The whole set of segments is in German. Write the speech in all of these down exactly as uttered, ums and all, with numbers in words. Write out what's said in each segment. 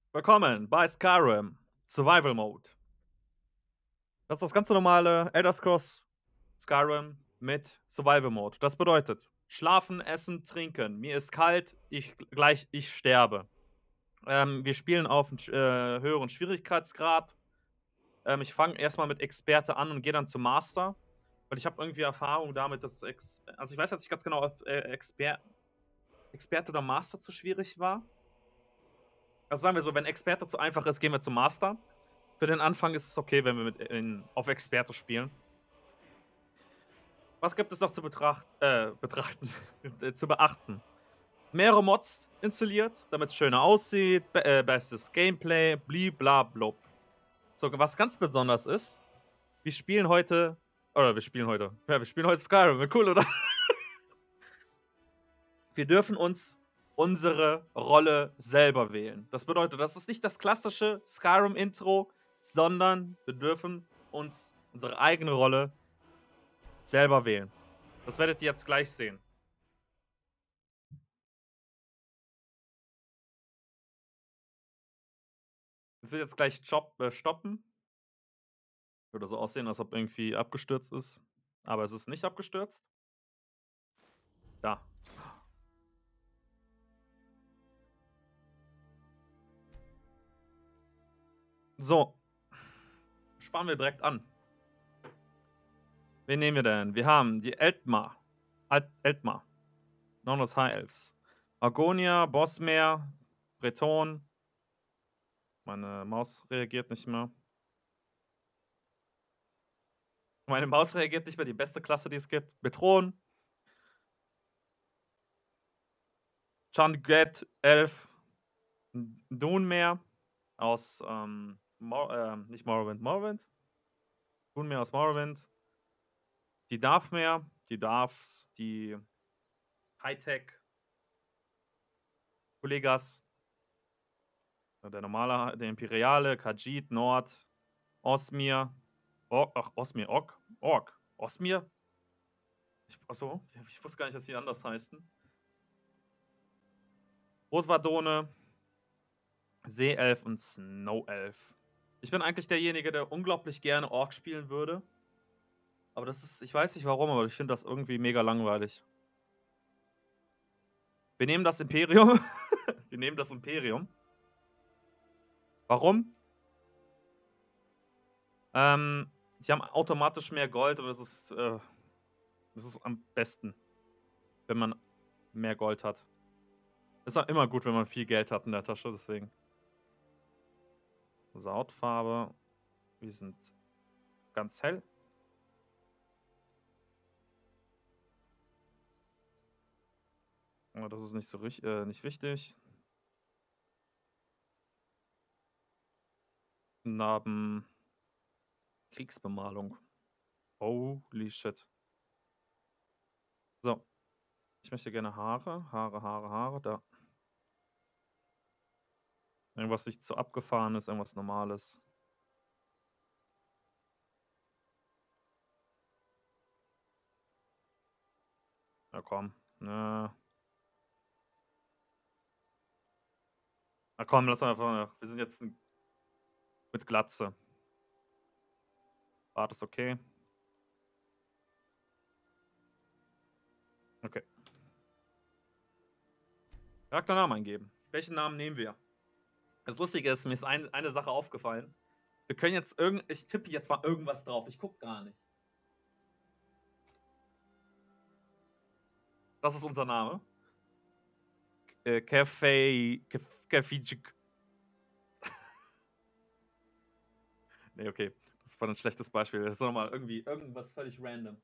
Willkommen bei Skyrim Survival Mode. Das ist das ganz normale Elder Scrolls Skyrim mit Survival Mode. Das bedeutet: Schlafen, essen, trinken. Mir ist kalt, ich gleich ich sterbe. Ähm, wir spielen auf 'n sch äh, höheren Schwierigkeitsgrad. Ähm, ich fange erst mal mit Experte an und gehe dann zum Master, weil ich habe irgendwie Erfahrung damit, dass Ex also, ich weiß jetzt nicht ganz genau, ob, äh, Exper Experte oder Master zu schwierig war. Also, sagen wir so, wenn Experte zu einfach ist, gehen wir zum Master. Für den Anfang ist es okay, wenn wir mit in auf Experte spielen. Was gibt es noch zu betracht äh, betrachten, äh, zu beachten? Mehrere Mods installiert, damit's schöner aussieht, be äh, bestes Gameplay, bli-bla-blub. So, was ganz besonders ist, wir spielen heute oder wir spielen heute ja, wir spielen heute Skyrim. Cool, oder? Wir dürfen uns unsere Rolle selber wählen. Das bedeutet, das ist nicht das klassische Skyrim-Intro, sondern wir dürfen uns unsere eigene Rolle selber wählen. Das werdet ihr jetzt gleich sehen. Es wird jetzt gleich Job äh, stoppen. Würde so aussehen, als ob irgendwie abgestürzt ist, aber es ist nicht abgestürzt. Da. So. Fangen wir direkt an. Wen nehmen wir denn? Wir haben die Eldmar. Alt Eldmar. Known as High Elves. Argonia, Bosmer, Breton. Meine Maus reagiert nicht mehr. Meine Maus reagiert nicht mehr, die beste Klasse, die es gibt. Beton. Chandget, Elf. D Dunmer aus, ähm, Mor äh, nicht Morrowind, Morrowind? Dunmer aus Morrowind. Die Dathmer, die Daths, die Hightech Kollegas. Der normale, der Imperiale, Khajiit, Nord, Osmir, Ork, ach, Osmir, Ork, Ork, Osmir? Ich, achso, ich wusste gar nicht, dass die anders heißen. Rotwadone, Seeelf und Snowelf. Ich bin eigentlich derjenige, der unglaublich gerne Ork spielen würde. Aber das ist, ich weiß nicht warum, aber ich finde das irgendwie mega langweilig. Wir nehmen das Imperium. Wir nehmen das Imperium. Warum? Ähm, die haben automatisch mehr Gold und das ist, äh, das ist am besten, wenn man mehr Gold hat. Ist auch immer gut, wenn man viel Geld hat in der Tasche, deswegen. Also Hautfarbe, wir sind ganz hell. Aber das ist nicht so richtig, äh, nicht wichtig. Narben, Kriegsbemalung. Holy shit. So. Ich möchte gerne Haare, Haare, Haare, Haare, da. Irgendwas nicht zu abgefahren ist, irgendwas Normales. Ja, komm. Ne. Na komm, lass einfach. Wir sind jetzt mit Glatze. Bart ist okay. Okay. Charakternamen eingeben. Welchen Namen nehmen wir? Das Lustige ist, mir ist ein, eine Sache aufgefallen. Wir können jetzt irgend. Ich tippe jetzt mal irgendwas drauf. Ich guck gar nicht. Das ist unser Name. Äh, Cafe. Cafejik. Nee, okay. Das war ein schlechtes Beispiel. Das ist nochmal irgendwie irgendwas völlig random.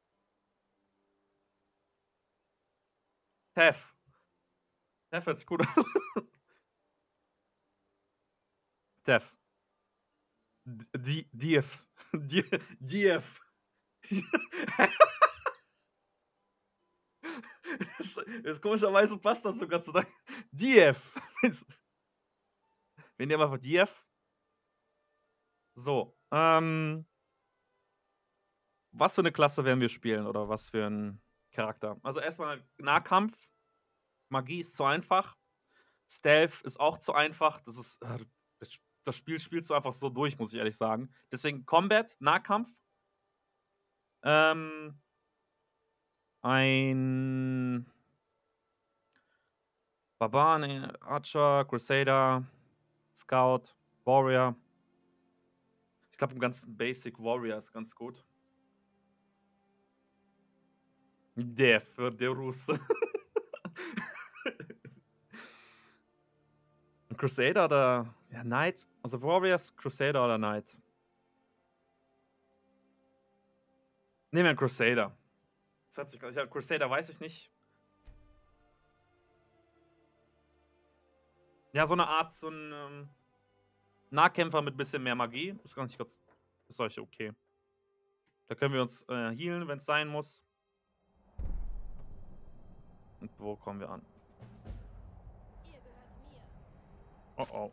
Tef. Tef hört sich gut an. Tef. D Dief. Dief. Ist komischerweise passt das sogar zu deinem. Dief. Wir nehmen einfach Dief. So, ähm. Was für eine Klasse werden wir spielen oder was für ein Charakter? Also erstmal Nahkampf. Magie ist zu einfach. Stealth ist auch zu einfach. Das ist, äh, das das Spiel spielst du einfach so durch, muss ich ehrlich sagen. Deswegen Combat, Nahkampf. Ähm ein Barbar, ne, Archer, Crusader, Scout, Warrior. Ich glaube, im ganzen Basic Warrior ist ganz gut. Der für der Russe. Crusader oder ja, Knight? Also Warriors, Crusader oder Knight? Nehmen wir 'n Crusader. Das hat sich ja, Crusader weiß ich nicht. Ja, so 'ne Art, so 'n, ähm, Nahkämpfer mit bisschen mehr Magie. Ist gar nicht ganz ist eigentlich okay. Da können wir uns, äh, healen, wenn's sein muss. Und wo kommen wir an? Ihr gehört mir. Oh, oh.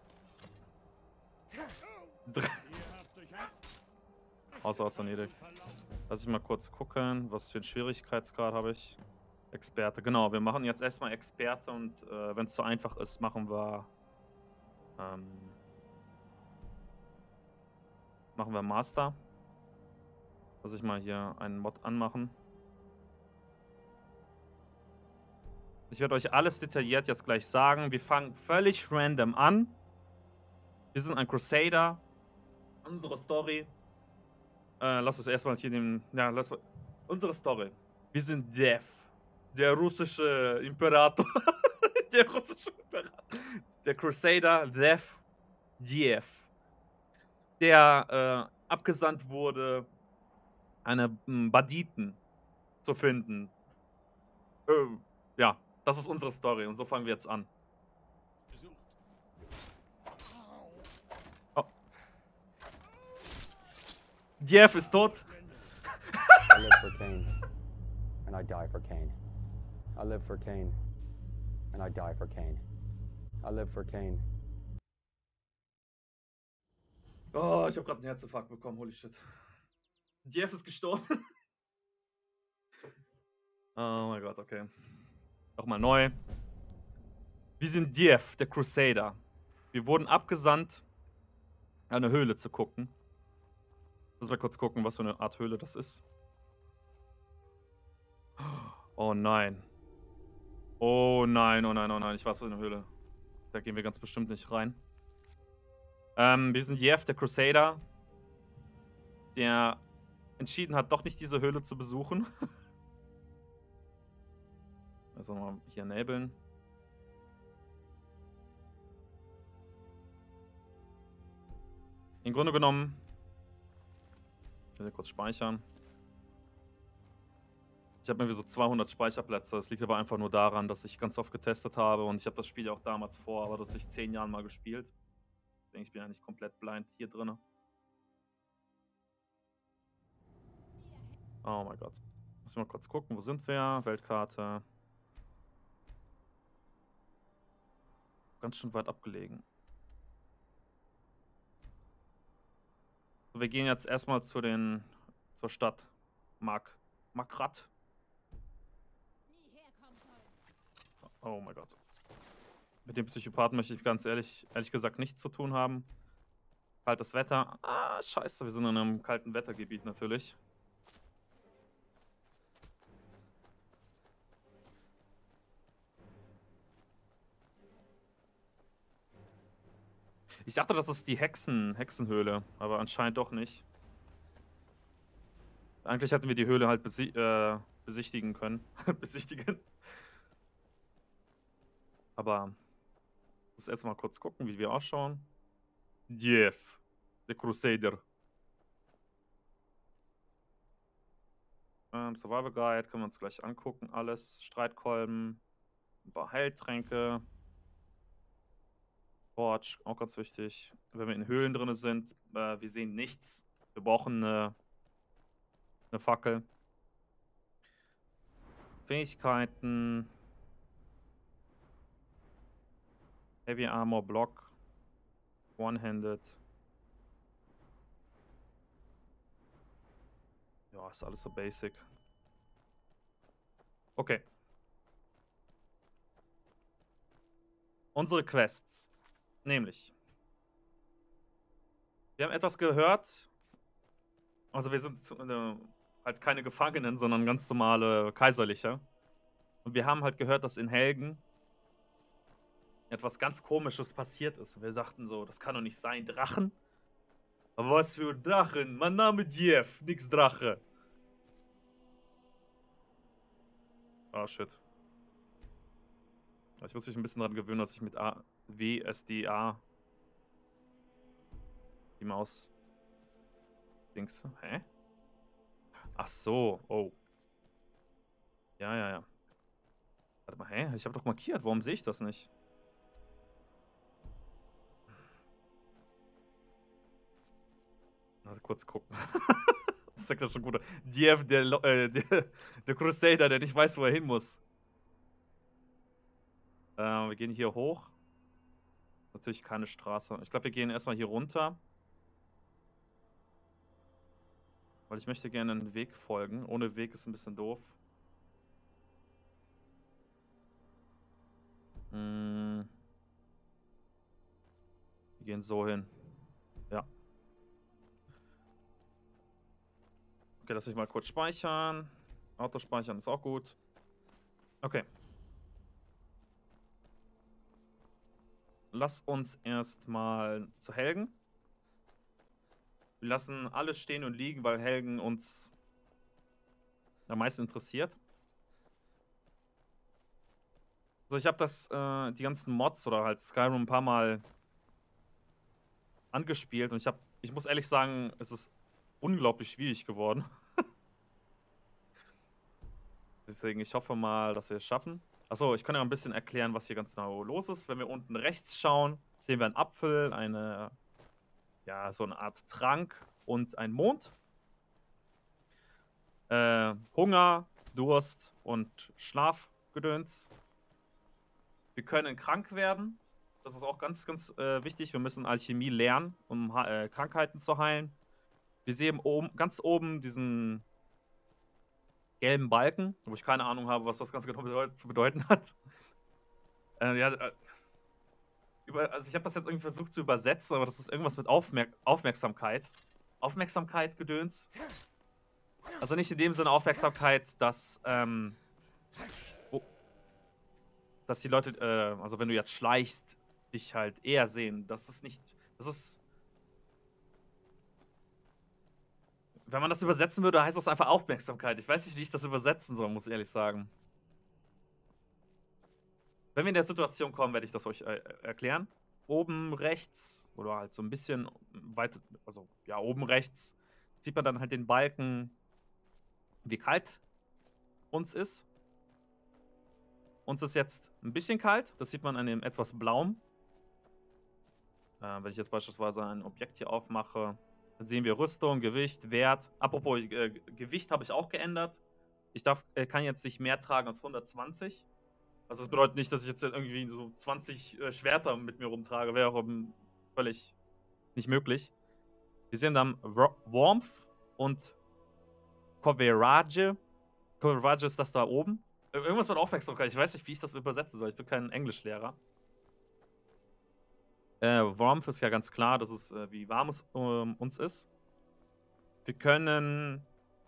Dr Außerordentlich. Lass ich mal kurz gucken, was für 'n Schwierigkeitsgrad habe ich. Experte, genau. Wir machen jetzt erst mal Experte und, äh, wenn's zu einfach ist, machen wir ähm machen wir Master. Lass ich mal hier einen Mod anmachen. Ich werde euch alles detailliert jetzt gleich sagen. Wir fangen völlig random an. Wir sind ein Crusader. Unsere Story äh, lass uns erst mal hier den ja, lass mal unsere Story. Wir sind Death, der russische Imperator. Der russische Imperator. Der Crusader Death Diev. Der, äh, abgesandt wurde, eine, hm, Banditen zu finden. Ähm, ja, das ist unsere Story und so fangen wir jetzt an. Oh. Diev ist tot. I live for Kane, and I die for Kane. I live for Kane, and I die for Kane. I live for Kane. Oh, ich habe gerade 'n Herzinfarkt bekommen, holy shit. Diev ist gestorben. Oh mein Gott, okay. Noch mal neu. Wir sind Diev, der Crusader. Wir wurden abgesandt, eine Höhle zu gucken. Lass mal kurz gucken, was für 'ne Art Höhle das ist. Oh nein. Oh nein, oh nein, oh nein, ich weiß, was für 'ne Höhle. Da gehen wir ganz bestimmt nicht rein. Ähm, wir sind Diev, der Crusader, der entschieden hat, doch nicht diese Höhle zu besuchen. Also mal hier enablen. Im Grunde genommen ich will hier kurz speichern. Ich habe irgendwie so zweihundert Speicherplätze. Das liegt aber einfach nur daran, dass ich ganz oft getestet habe und ich habe das Spiel ja auch damals vor, aber das ich zehn Jahren mal gespielt. Ich denke, ich bin ja nicht komplett blind hier drinne. Oh mein Gott. Muss ich mal kurz gucken, wo sind wir? Weltkarte. Ganz schön weit abgelegen. So, wir gehen jetzt erstmal zu den zur Stadt. Mark Makrat. Oh mein Gott. Mit dem Psychopathen möchte ich ganz ehrlich ehrlich gesagt nichts zu tun haben. Kaltes Wetter. Ah, scheiße, wir sind in einem kalten Wettergebiet natürlich. Ich dachte, das ist die Hexen Hexenhöhle, aber anscheinend doch nicht. Eigentlich hätten wir die Höhle halt besi äh, besichtigen können. Besichtigen. Aber lass jetzt mal kurz gucken, wie wir ausschauen. Diev, der Crusader. Ähm, Survival Guide können wir uns gleich angucken. Alles. Streitkolben. Ein paar Heiltränke. Torch, auch ganz wichtig. Wenn wir in Höhlen drin sind, äh, wir sehen nichts. Wir brauchen eine, eine Fackel. Fähigkeiten. Heavy Armor Block. One-Handed. Ja, ist alles so basic. Okay. unsere Quests. Nämlich. Wir haben etwas gehört. Also wir sind äh, halt keine Gefangenen, sondern ganz normale Kaiserliche. Und wir haben halt gehört, dass in Helgen etwas ganz Komisches passiert ist. Und wir sagten so, das kann doch nicht sein. Drachen? Aber was für Drachen? Mein Name Jeff, nix Drache. Oh shit. Ich muss mich ein bisschen daran gewöhnen, dass ich mit A W S D A die Maus Dings. Hä? Ach so, oh. Ja, ja, ja. Warte mal, hä? Ich habe doch markiert. Warum sehe ich das nicht? Also kurz gucken. Das sagt ja schon gut. D F, der, äh, der, der Crusader, der nicht weiß, wo er hin muss. Äh, wir gehen hier hoch. Natürlich keine Straße. Ich glaube, wir gehen erstmal hier runter. Weil ich möchte gerne einen Weg folgen. Ohne Weg ist ein bisschen doof. Hm. Wir gehen so hin. Ja. Okay, lass mich mal kurz speichern. Autospeichern ist auch gut. Okay. Lass uns erstmal zu Helgen. Wir lassen alles stehen und liegen, weil Helgen uns am meisten interessiert. Also ich habe das, äh, die ganzen Mods oder halt Skyrim ein paar Mal angespielt und ich habe, ich muss ehrlich sagen, es ist unglaublich schwierig geworden. Deswegen, ich hoffe mal, dass wir es schaffen. Achso, ich kann ja ein bisschen erklären, was hier ganz genau los ist. Wenn wir unten rechts schauen, sehen wir einen Apfel, eine, ja, so eine Art Trank und einen Mond. Äh, Hunger, Durst und Schlafgedöns. Wir können krank werden. Das ist auch ganz, ganz äh, wichtig. Wir müssen Alchemie lernen, um äh, Krankheiten zu heilen. Wir sehen oben, ganz oben diesen gelben Balken, wo ich keine Ahnung habe, was das ganz genau bedeut zu bedeuten hat. Äh, ja, äh, über, also ich habe das jetzt irgendwie versucht zu übersetzen, aber das ist irgendwas mit Aufmerk Aufmerksamkeit. Aufmerksamkeit, Gedöns. Also nicht in dem Sinne Aufmerksamkeit, dass, ähm, oh, dass die Leute, äh, also wenn du jetzt schleichst, dich halt eher sehen. Das ist nicht, das ist, wenn man das übersetzen würde, heißt das einfach Aufmerksamkeit. Ich weiß nicht, wie ich das übersetzen soll, muss ich ehrlich sagen. Wenn wir in der Situation kommen, werde ich das euch äh, erklären. Oben rechts, oder halt so ein bisschen weit, also ja, oben rechts, sieht man dann halt den Balken, wie kalt uns ist. Uns ist jetzt ein bisschen kalt, das sieht man an dem etwas blauen. Äh, wenn ich jetzt beispielsweise ein Objekt hier aufmache, dann sehen wir Rüstung, Gewicht, Wert. Apropos, äh, Gewicht habe ich auch geändert. Ich darf, äh, kann jetzt nicht mehr tragen als hundertzwanzig. Also das bedeutet nicht, dass ich jetzt irgendwie so zwanzig äh, Schwerter mit mir rumtrage. Wäre auch um, völlig nicht möglich. Wir sehen dann Warmth und Coverage. Coverage ist das da oben. Irgendwas mit Aufmerksamkeit. Ich weiß nicht, wie ich das übersetzen soll. Ich bin kein Englischlehrer. Äh, Warmth ist ja ganz klar, dass es äh, wie warm es ähm, uns ist. Wir können...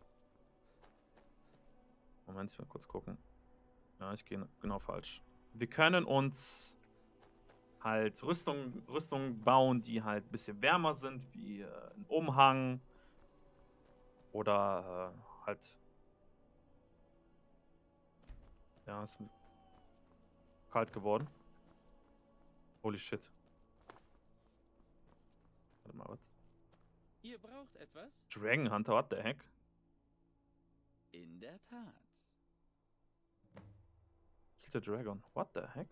Moment, ich will kurz gucken. Ja, ich gehe genau falsch. Wir können uns halt Rüstung, Rüstung bauen, die halt ein bisschen wärmer sind, wie äh, ein Umhang oder äh, halt... Ja, ist kalt geworden. Holy shit. Warte mal, was? Ihr braucht etwas? Dragon Hunter, what the heck? In der Tat. Kill the Dragon, what the heck?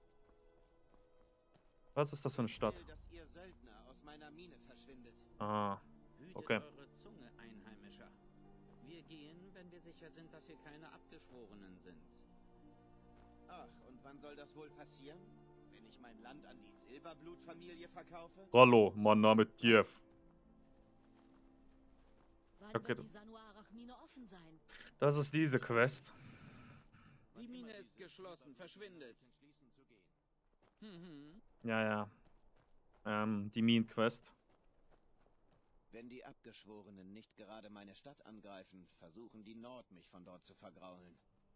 Was ist das für eine Stadt? Ich will, dass ihr Söldner aus meiner Mine verschwindet. Ah, Hütet okay. eure Zunge, Einheimischer. Wir gehen, wenn wir sicher sind, dass hier keine Abgeschworenen sind. Ach, und wann soll das wohl passieren? Wenn ich mein Land an die Silberblutfamilie verkaufe? Hallo, mein Name ist Jeff. Wann Okay, wird das- die Sanuarach-Mine offen sein? Das ist diese Quest. Die Mine ist geschlossen, verschwindet. Mhm. Ja, ja. Ähm, die Minen-Quest. Wenn die Abgeschworenen nicht gerade meine Stadt angreifen, versuchen die Nord, mich von dort zu vergraulen.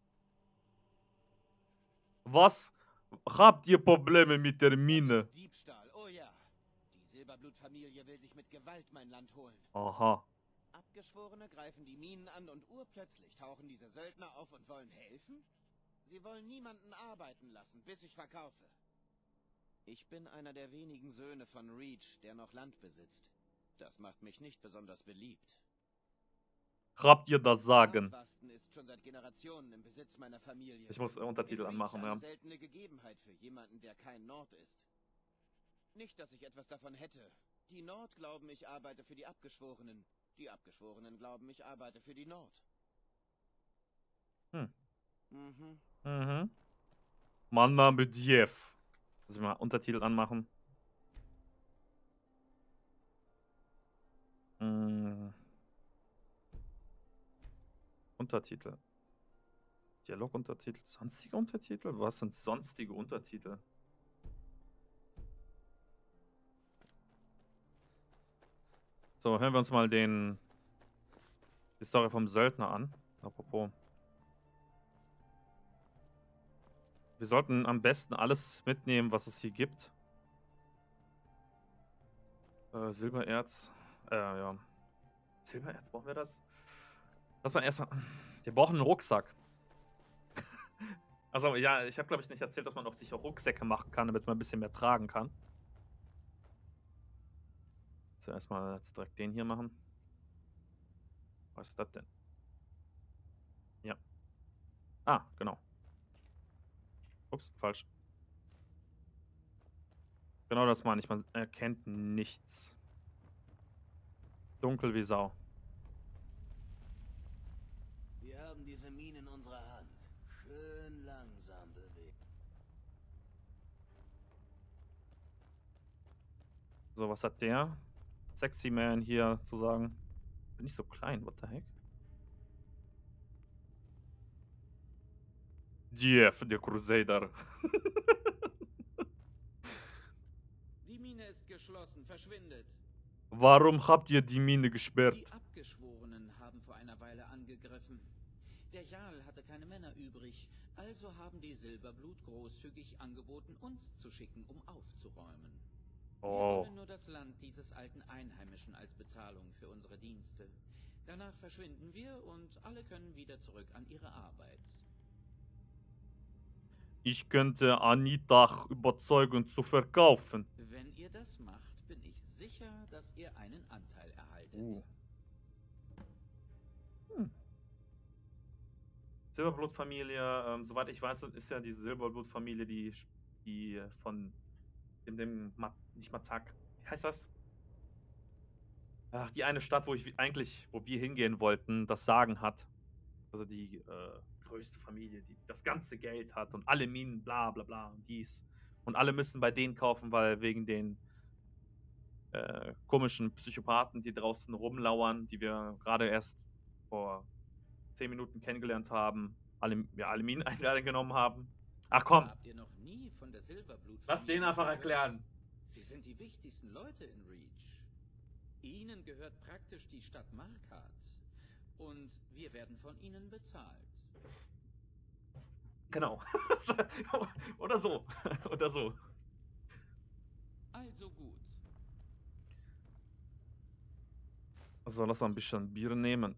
Was habt ihr Probleme mit der Das Mine? ist Diebstahl, oh ja. Die Silberblutfamilie will sich mit Gewalt mein Land holen. Aha. Abgeschworene greifen die Minen an und urplötzlich tauchen diese Söldner auf und wollen helfen? Sie wollen niemanden arbeiten lassen, bis ich verkaufe. Ich bin einer der wenigen Söhne von Reach, der noch Land besitzt. Das macht mich nicht besonders beliebt. Habt ihr das Sagen? Nordwasten ist schon seit Generationen im Besitz meiner Familie. Ich muss äh, Untertitel In Reach anmachen, eine ja. seltene Gegebenheit für jemanden, der kein Nord ist. Nicht, dass ich etwas davon hätte. Die Nord glauben, ich arbeite für die Abgeschworenen. Die Abgeschworenen glauben, ich arbeite für die Nord. Hm. Mhm. Mhm. Mein Name Diev. Lass ich mal Untertitel anmachen. Hm. Untertitel. Dialoguntertitel. Sonstige Untertitel? Was sind sonstige Untertitel? So, hören wir uns mal den die Story vom Söldner an. Apropos. Wir sollten am besten alles mitnehmen, was es hier gibt. Äh, Silbererz. Äh, ja. Silbererz, brauchen wir das? Lass mal erstmal. Wir brauchen einen Rucksack. Also, ja, ich habe, glaube ich, nicht erzählt, dass man auch sicher Rucksäcke machen kann, damit man ein bisschen mehr tragen kann. Zuerst mal jetzt direkt den hier machen. Was ist das denn? Ja. Ah, genau. Ups, falsch. Genau das meine ich. Man erkennt nichts. Dunkel wie Sau. Wir haben diese Mine in unserer Hand. Schön langsam bewegt. So, was hat der Sexy Man hier zu sagen? Bin ich so klein, what the heck? Jeff, der Crusader. Die Mine ist geschlossen. Verschwindet. Warum habt ihr die Mine gesperrt? Die Abgeschworenen haben vor einer Weile angegriffen. Der Jarl hatte keine Männer übrig, also haben die Silberblut großzügig angeboten, uns zu schicken, um aufzuräumen. Wir Oh. wollen nur das Land dieses alten Einheimischen als Bezahlung für unsere Dienste. Danach verschwinden wir und alle können wieder zurück an ihre Arbeit. Ich könnte Anita überzeugen zu verkaufen. Wenn ihr das macht, bin ich sicher, dass ihr einen Anteil erhaltet. Uh. Hm. Silberblutfamilie, ähm, soweit ich weiß, ist ja die Silberblutfamilie, die, die von dem, dem Ma nicht Matak, wie heißt das? Ach, die eine Stadt, wo ich eigentlich, wo wir hingehen wollten, das Sagen hat. Also die äh, größte Familie, die das ganze Geld hat und alle Minen, bla bla bla und dies. Und alle müssen bei denen kaufen, weil wegen den äh, komischen Psychopathen, die draußen rumlauern, die wir gerade erst vor zehn Minuten kennengelernt haben, alle, ja, alle Minen eingenommen haben. Ach komm, Habt ihr noch nie von der Silberblut? lass den einfach erklären. Sie sind die wichtigsten Leute in Reach. Ihnen gehört praktisch die Stadt Markarth. Und wir werden von ihnen bezahlt. Genau. Oder so. Oder so. Also gut. So, lass mal ein bisschen Bier nehmen.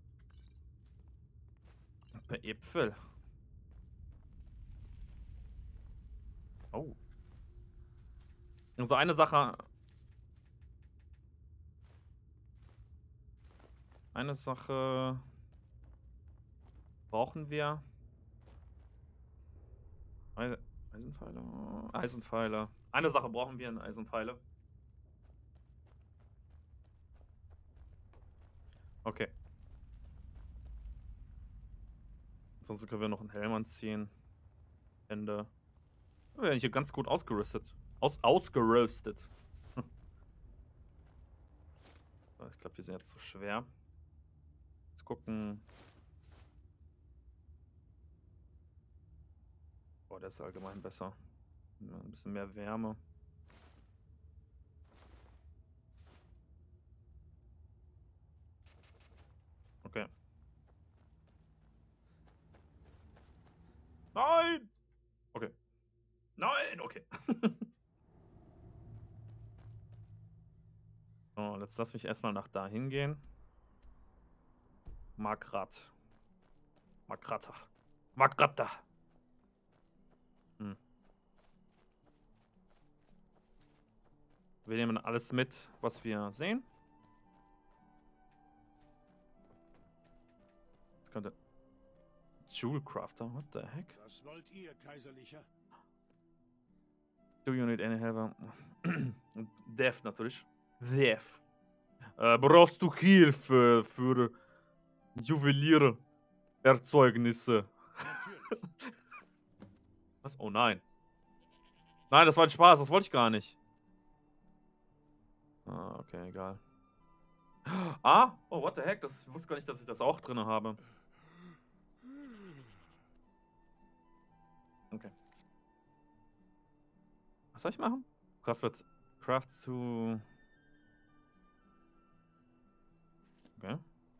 Ein paar Äpfel. Oh. Also eine Sache. Eine Sache brauchen wir. Eisen- Eisenpfeile. Eisenpfeile. Eine Sache brauchen wir, eine Eisenpfeile. Okay. Ansonsten können wir noch einen Helm anziehen. Hände. Wir werden hier ganz gut ausgerüstet. Aus ausgeröstet. Hm. So, ich glaube, wir sind jetzt zu schwer. Jetzt gucken. Boah, der ist allgemein besser. Ja, ein bisschen mehr Wärme. Okay. Nein! Okay. Nein, okay. So, jetzt lass mich erstmal nach da hingehen. Magrat. Magrata. Magrata. Hm. Wir nehmen alles mit, was wir sehen. Das könnte... Jewel Crafter, what the heck? Was wollt ihr, Kaiserlicher? Do you need any help? Def natürlich. Def. Äh, brauchst du Hilfe für Juweliererzeugnisse? Natürlich. Was? Oh nein. Nein, das war ein Spaß, das wollte ich gar nicht. Ah, okay, egal. Ah, oh, what the heck, das ich wusste gar nicht, dass ich das auch drin habe. Okay. Was soll ich machen? Craft wird... Craft zu... Okay.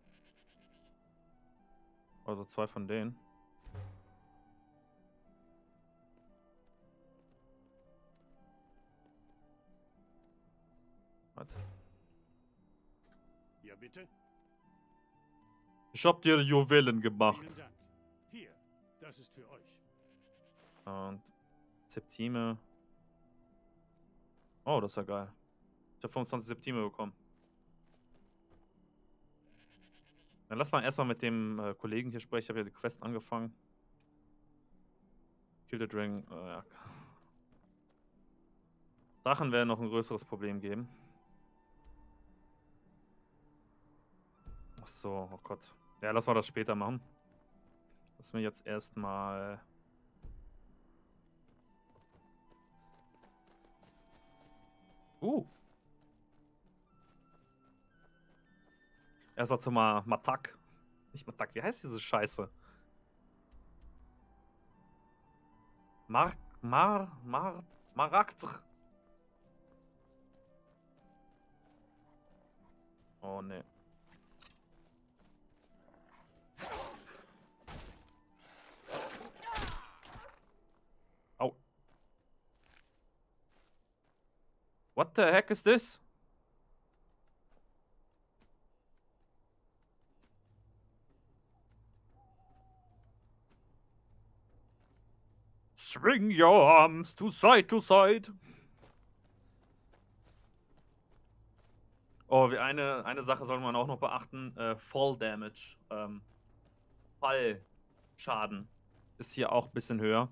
Also zwei von denen. Was? Ja, bitte? Ich hab dir Juwelen gemacht. Vielen Dank. Hier, das ist für euch. Und Septime. Oh, das ist ja geil. Ich habe fünfundzwanzig Septime bekommen. Dann lass mal erstmal mit dem äh, Kollegen hier sprechen. Ich habe ja die Quest angefangen. Kill the Dragon. Äh, ja. Drachen werden noch ein größeres Problem geben. Ach so, oh Gott. Ja, lass mal das später machen. Lass mir jetzt erstmal... Uh. Erstmal zum Ma Matak. Nicht Matak, wie heißt diese Scheiße? Mar... Mar... Mar... Marakt. Oh, ne. Au. What the heck is this? Swing your arms to side to side. Oh, wie eine, eine Sache soll man auch noch beachten. Äh, Fall Damage. Ähm, Fallschaden ist hier auch ein bisschen höher.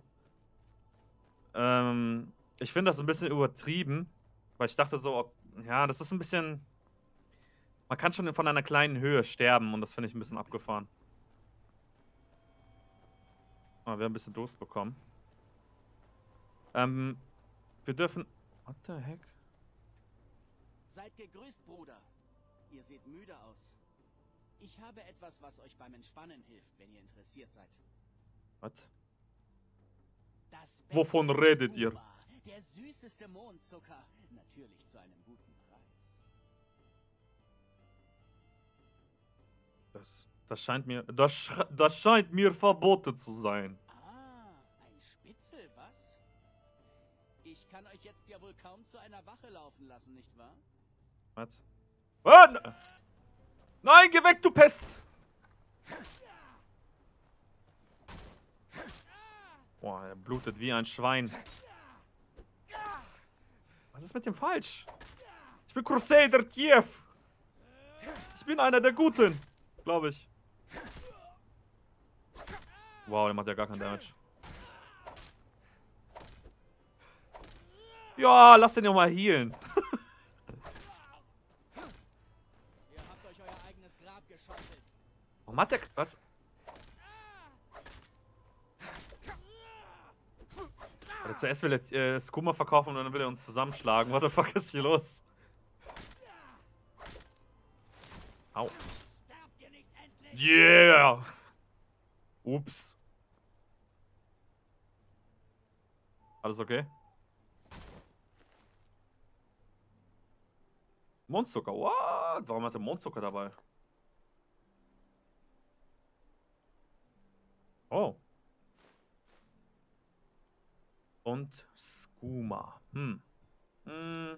Ähm, ich finde das ein bisschen übertrieben. Weil ich dachte so, ob, ja, das ist ein bisschen... Man kann schon von einer kleinen Höhe sterben und das finde ich ein bisschen abgefahren. Ah, wir haben ein bisschen Durst bekommen. Ähm, wir dürfen... What the heck? Seid gegrüßt, Bruder. Ihr seht müde aus. Ich habe etwas, was euch beim Entspannen hilft, wenn ihr interessiert seid. Was? Das Wovon beste redet ihr? Scuba, der süßeste Mondzucker. Natürlich zu einem guten Preis. Das, das scheint mir... Das, sch- das scheint mir verboten zu sein. Ah, ein Spitzel, was? Ich kann euch jetzt ja wohl kaum zu einer Wache laufen lassen, nicht wahr? Was? Ah, ne- Nein, geh weg, du Pest! Boah, er blutet wie ein Schwein. Was ist mit dem falsch? Ich bin Crusader Kiew. Ich bin einer der Guten, glaube ich. Wow, der macht ja gar keinen Damage. Ja, lass den ja mal healen. Ihr habt euch euer eigenes Grab geschaufelt. Warum hat der... Was? Also zuerst will er äh, Skooma verkaufen und dann will er uns zusammenschlagen. What the fuck ist hier los? Au. Sterbt ihr nicht endlich? Yeah! Ups. Alles okay? Mondzucker. What? Warum hat er Mondzucker dabei? Oh. Und Skooma. Hm. Hm.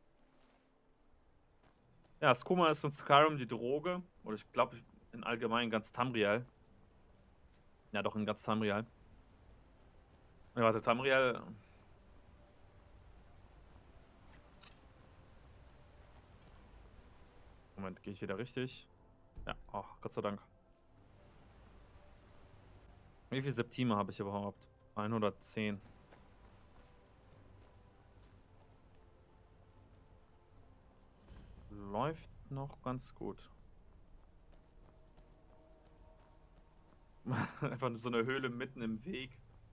Ja, Skooma ist in Skyrim die Droge. Oder ich glaube, in allgemein ganz Tamriel. Ja, doch, in ganz Tamriel. Ja, warte, Tamriel. Moment, gehe ich wieder richtig? Ja, oh, Gott sei Dank. Wie viel Septime habe ich überhaupt? hundertzehn. Läuft noch ganz gut. Einfach so eine Höhle mitten im Weg.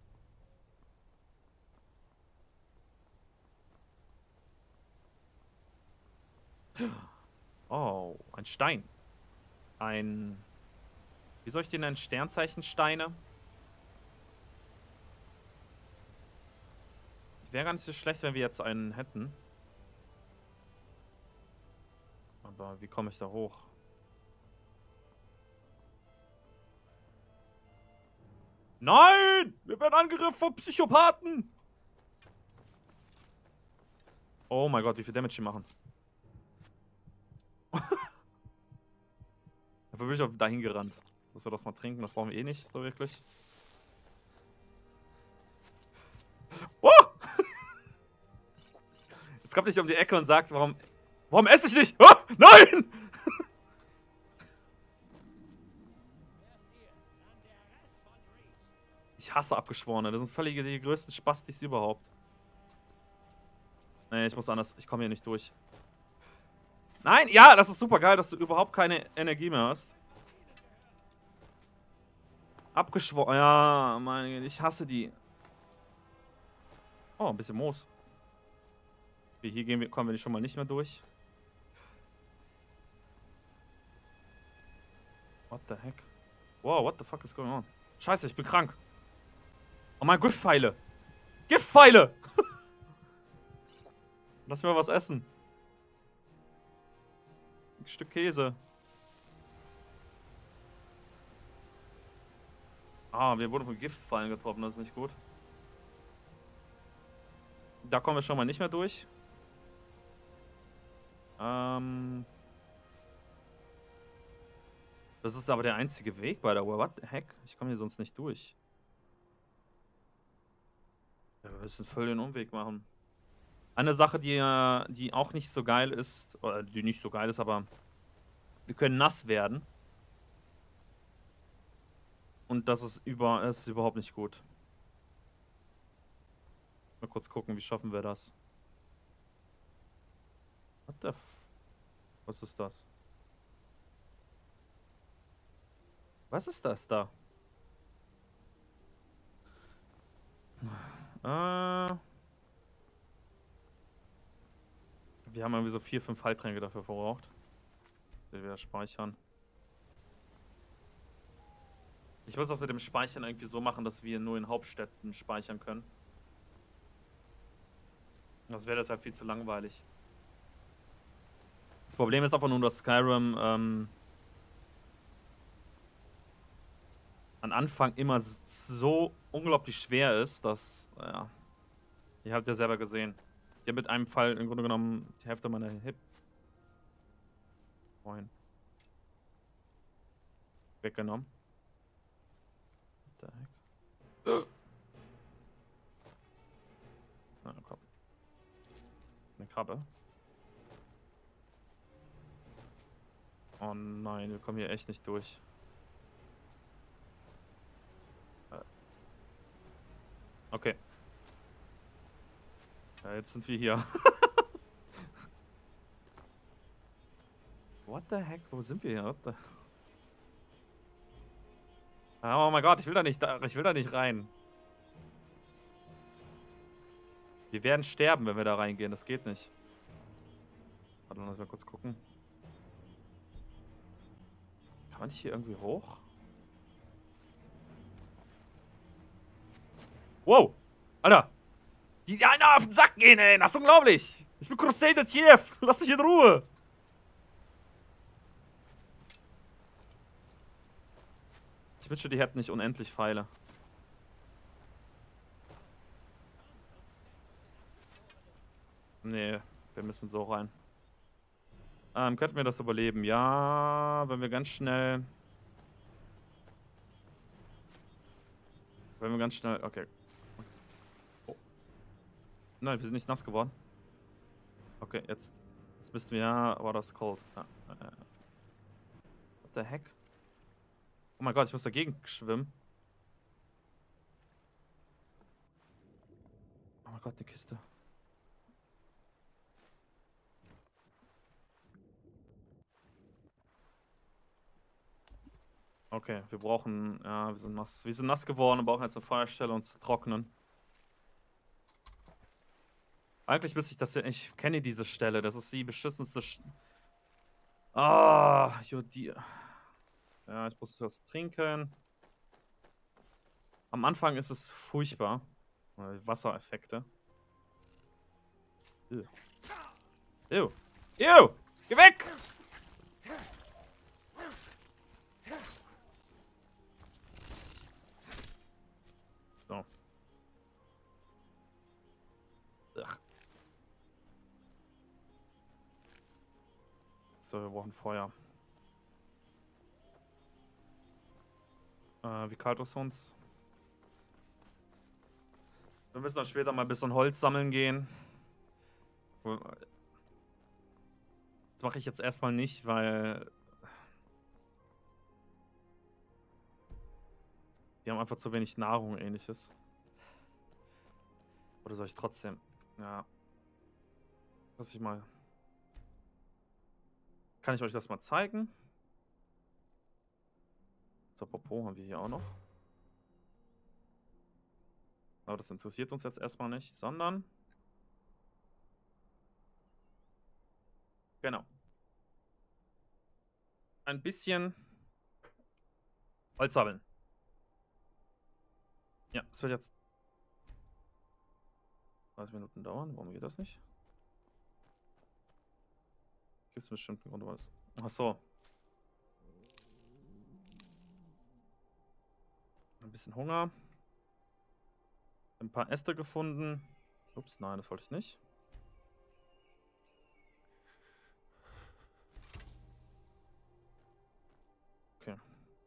Oh, ein Stein. Ein... Wie soll ich den nennen? Sternzeichensteine? Wäre gar nicht so schlecht, wenn wir jetzt einen hätten. Aber wie komme ich da hoch? Nein! Wir werden angegriffen von Psychopathen! Oh mein Gott, wie viel Damage die machen. Dafür bin ich auch dahin gerannt. Dass wir das mal trinken, das brauchen wir eh nicht, so wirklich. Oh! Jetzt kommt nicht um die Ecke und sagt, warum... Warum esse ich nicht? Oh, nein! Ich hasse Abgeschworene. Das sind völlig die größten Spastis überhaupt. Nee, ich muss anders. Ich komme hier nicht durch. Nein, ja, das ist super geil, dass du überhaupt keine Energie mehr hast. Abgeschworen. Ja, mein, ich hasse die. Oh, ein bisschen Moos. Okay, hier gehen wir, kommen wir schon mal nicht mehr durch. What the heck? Wow, what the fuck is going on? Scheiße, ich bin krank. Oh mein, Giftpfeile. Giftpfeile! Lass mir mal was essen. Ein Stück Käse. Ah, wir wurden von Giftpfeilen getroffen, das ist nicht gut. Da kommen wir schon mal nicht mehr durch. Ähm... Das ist aber der einzige Weg bei der Uhr. What the heck? Ich komme hier sonst nicht durch. Ja, wir müssen voll den Umweg machen. Eine Sache, die, die auch nicht so geil ist, oder die nicht so geil ist, aber wir können nass werden. Und das ist, über, das ist überhaupt nicht gut. Mal kurz gucken, wie schaffen wir das? What the f... Was ist das? Was ist das da? Äh... Wir haben irgendwie so vier, fünf Heiltränke dafür verbraucht. Wir wieder speichern. Ich muss das mit dem Speichern irgendwie so machen, dass wir nur in Hauptstädten speichern können. Das wäre deshalb viel zu langweilig. Das Problem ist einfach nur, dass Skyrim ähm, am Anfang immer so unglaublich schwer ist, dass, ja, ihr habt ja selber gesehen. Ich habe mit einem Fall im Grunde genommen die Hälfte meiner Hip Moin. weggenommen. What the heck? Na, komm. Eine Krabbe. Oh nein, wir kommen hier echt nicht durch. Okay. Ja, jetzt sind wir hier. What the heck? Wo sind wir hier? What the... Oh mein Gott, ich will da nicht, da, ich will da nicht rein. Wir werden sterben, wenn wir da reingehen. Das geht nicht. Warte, lass mal kurz gucken. Kann man nicht hier irgendwie hoch? Wow! Alter! Die einer auf den Sack gehen, ey! Das ist unglaublich! Ich bin Crusader Chief! Lass mich in Ruhe! Ich wünschte, die hätten nicht unendlich Pfeile. Nee, wir müssen so rein. Ähm, könnten wir das überleben? Ja, wenn wir ganz schnell... Wenn wir ganz schnell... Okay. Oh. Nein, wir sind nicht nass geworden. Okay, jetzt... Jetzt müssten wir... Ja, war das cold. Ja. What the heck? Oh mein Gott, ich muss dagegen schwimmen. Oh mein Gott, die Kiste. Okay, wir brauchen... Ja, wir sind nass. Wir sind nass geworden und brauchen jetzt eine Feuerstelle, um zu trocknen. Eigentlich müsste ich das ja... Ich kenne diese Stelle. Das ist die beschissenste... Sch Ah, Jodier. Ja, ich muss was trinken. Am Anfang ist es furchtbar. Wassereffekte. Ew. Ew. Ew. Geh weg! So. Ugh. So, wir brauchen Feuer. Äh, wie kalt ist uns? Wir müssen dann später mal ein bisschen Holz sammeln gehen. Das mache ich jetzt erstmal nicht, weil... Wir haben einfach zu wenig Nahrung und ähnliches. Oder soll ich trotzdem... Ja. Lass ich mal... Kann ich euch das mal zeigen? So, Popo haben wir hier auch noch. Aber das interessiert uns jetzt erstmal nicht, sondern... Genau. Ein bisschen Holz sammeln. Ja, das wird jetzt dreißig Minuten dauern. Warum geht das nicht? Gibt es bestimmt einen Grund, was? Ach so. Ein bisschen Hunger. Ein paar Äste gefunden. Ups, nein, das wollte ich nicht. Okay.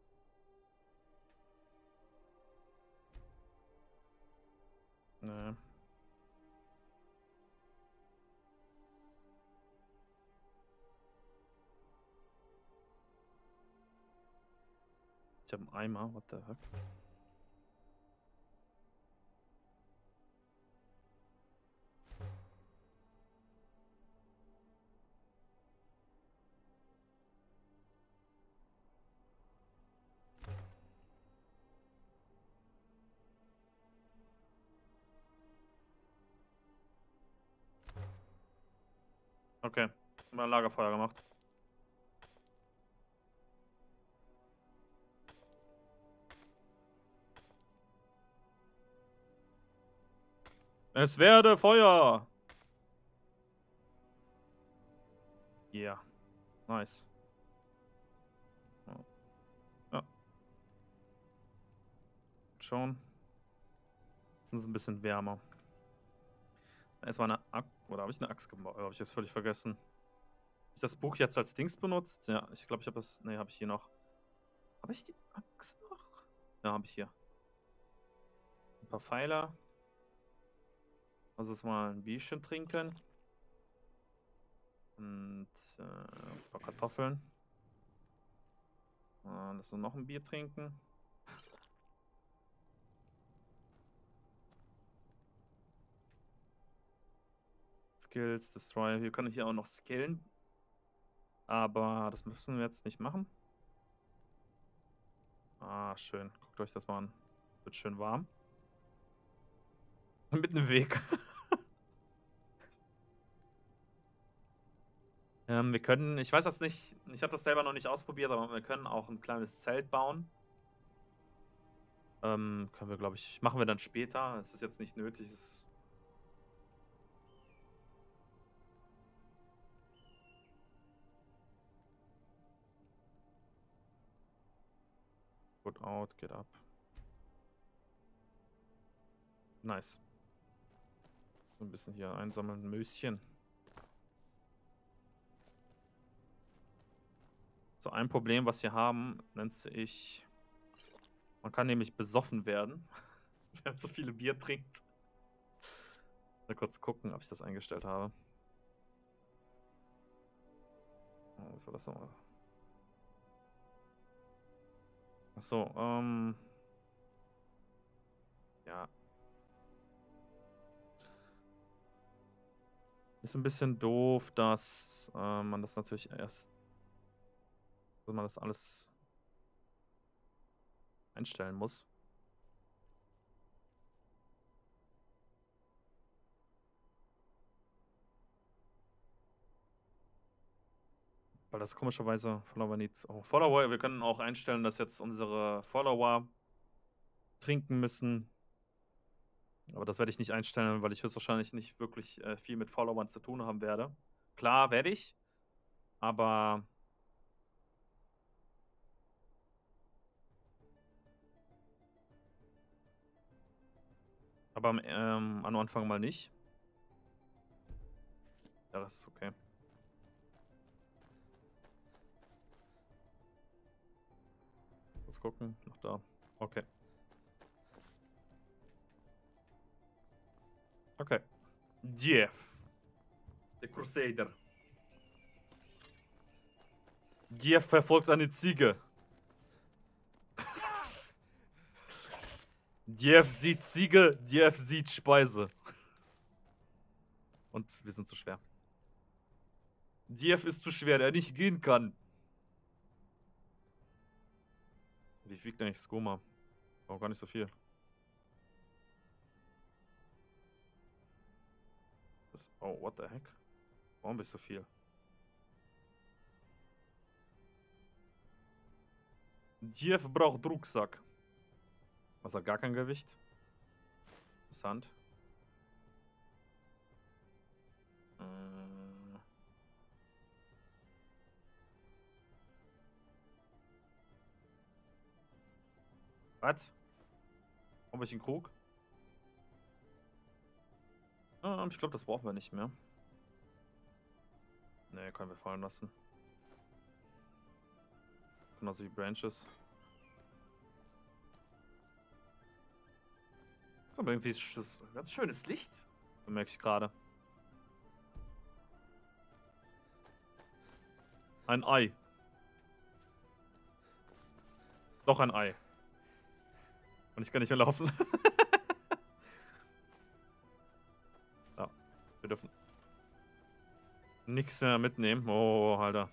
Nee. Ich habe einen Eimer, what the heck? Okay, mal ein Lagerfeuer gemacht. Es werde Feuer! Yeah. Nice. Ja. Schon. Jetzt ist es ein bisschen wärmer. Erstmal eine Axt. Oder habe ich eine Axt gebaut? Habe ich jetzt völlig vergessen. Habe ich das Buch jetzt als Dings benutzt? Ja, ich glaube, ich habe das. Ne, habe ich hier noch. Habe ich die Axt noch? Ja, habe ich hier. Ein paar Pfeiler. Also jetzt mal ein Bierchen trinken. Und äh, ein paar Kartoffeln. Und lass uns noch ein Bier trinken. Skills, Destroy. Wir können hier auch noch skillen. Aber das müssen wir jetzt nicht machen. Ah, schön. Guckt euch das mal an. Wird schön warm. Mit einem Weg. ähm, wir können, ich weiß das nicht, ich habe das selber noch nicht ausprobiert, aber wir können auch ein kleines Zelt bauen. Ähm, können wir, glaube ich, machen wir dann später. Es ist jetzt nicht nötig. Es Put out, get up. Nice. So ein bisschen hier einsammeln, Möschen. So, ein Problem, was wir haben, nennt sich... Man kann nämlich besoffen werden, wenn man so viele Bier trinkt. Mal kurz gucken, ob ich das eingestellt habe. Oh, was war das nochmal? Achso, ähm... ja. Ist ein bisschen doof, dass äh, man das natürlich erst... dass man das alles einstellen muss. Weil das komischerweise Follower Needs... Oh, Follower, wir können auch einstellen, dass jetzt unsere Follower trinken müssen. Aber das werde ich nicht einstellen, weil ich höchstwahrscheinlich nicht wirklich äh, viel mit Followern zu tun haben werde. Klar, werde ich. Aber... Aber ähm, am Anfang mal nicht. Ja, das ist okay. Kurz gucken. Noch da. Okay. Okay. Jeff. Der Crusader. Jeff verfolgt eine Ziege. Jeff sieht Ziege, Jeff sieht Speise. Und wir sind zu schwer. Jeff ist zu schwer, der nicht gehen kann. Wie viel wiegt eigentlich Skoma? Oh, gar nicht so viel. Das, oh, what the heck? Warum bin ich so viel? Jeff braucht Rucksack. Was hat gar kein Gewicht? Interessant. Äh. Was? Habe ich einen Krug? Ah, ich glaube, das brauchen wir nicht mehr. Ne, können wir fallen lassen. Genauso wie Branches. Aber irgendwie ist das ein ganz schönes Licht. Das merke ich gerade. Ein Ei. Doch ein Ei. Und ich kann nicht mehr laufen. Ja, wir dürfen nichts mehr mitnehmen. Oh, Alter.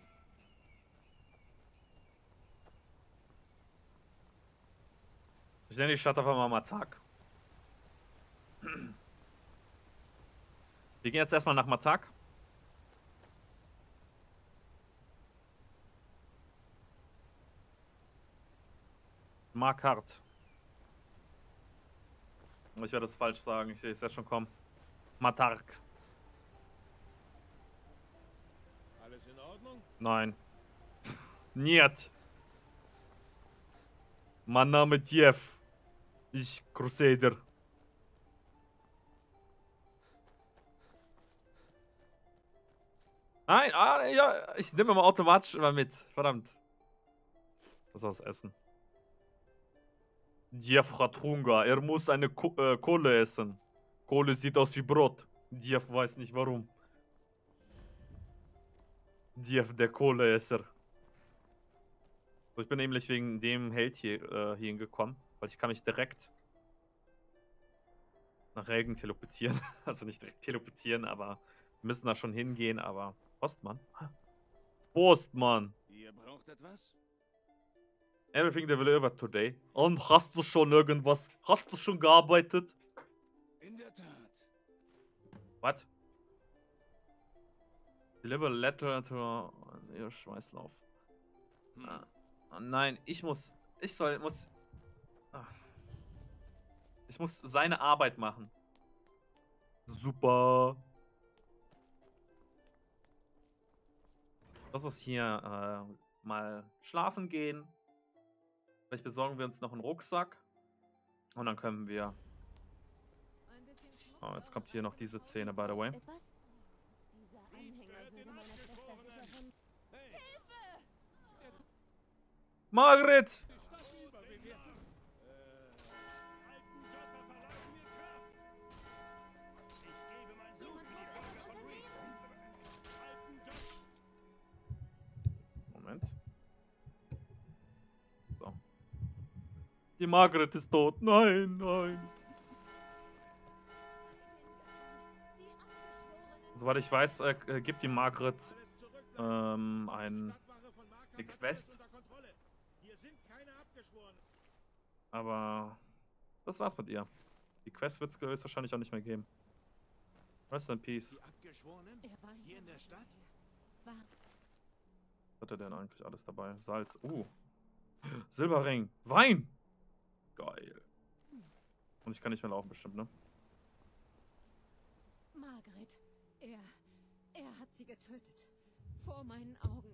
Ich nenne die Stadt einfach mal Matak. Wir gehen jetzt erstmal nach Matak. Markart. Ich werde das falsch sagen, ich sehe es ja schon kommen. Matark. Alles in Ordnung? Nein. Niet. Mein Name ist Jeff. Ich Crusader. Nein, ah, ja, ich nehme mal automatisch immer mit. Verdammt. Was soll das Essen? Jeff hat Hunger. Er muss eine Ko äh, Kohle essen. Kohle sieht aus wie Brot. Jeff weiß nicht warum. Jeff, der Kohleesser. So, ich bin nämlich wegen dem Held hier äh, hierhin gekommen, weil ich kann mich direkt nach Regen teleportieren. Also nicht direkt teleportieren, aber wir müssen da schon hingehen, aber... Postmann? Postmann! Ihr braucht etwas? Everything delivered today. Und hast du schon irgendwas? Hast du schon gearbeitet? In der Tat. Was? Deliver letter to ihr Schweißlauf. Hm. Ah, nein, ich muss. Ich soll. Muss. Ah. Ich muss seine Arbeit machen. Super. Lass uns hier äh, mal schlafen gehen. Vielleicht besorgen wir uns noch einen Rucksack. Und dann können wir... Oh, jetzt kommt hier noch diese Szene, by the way. Etwas? Dieser Anhänger würde meiner Schwester sicher von... Margret! Moment. So. Die Margret ist tot. Nein, nein. Soweit ich weiß, äh, äh, gibt die Margret ähm, ein, eine Quest. Aber das war's mit ihr. Die Quest wird es wahrscheinlich auch nicht mehr geben. Rest in Peace. Die Abgeschworenen? Er war Hier in der Stadt? War Was hat er denn eigentlich alles dabei? Salz. Uh. Silberring. Wein. Geil. Und ich kann nicht mehr laufen, bestimmt, ne? Margret. Er... Er hat sie getötet. Vor meinen Augen.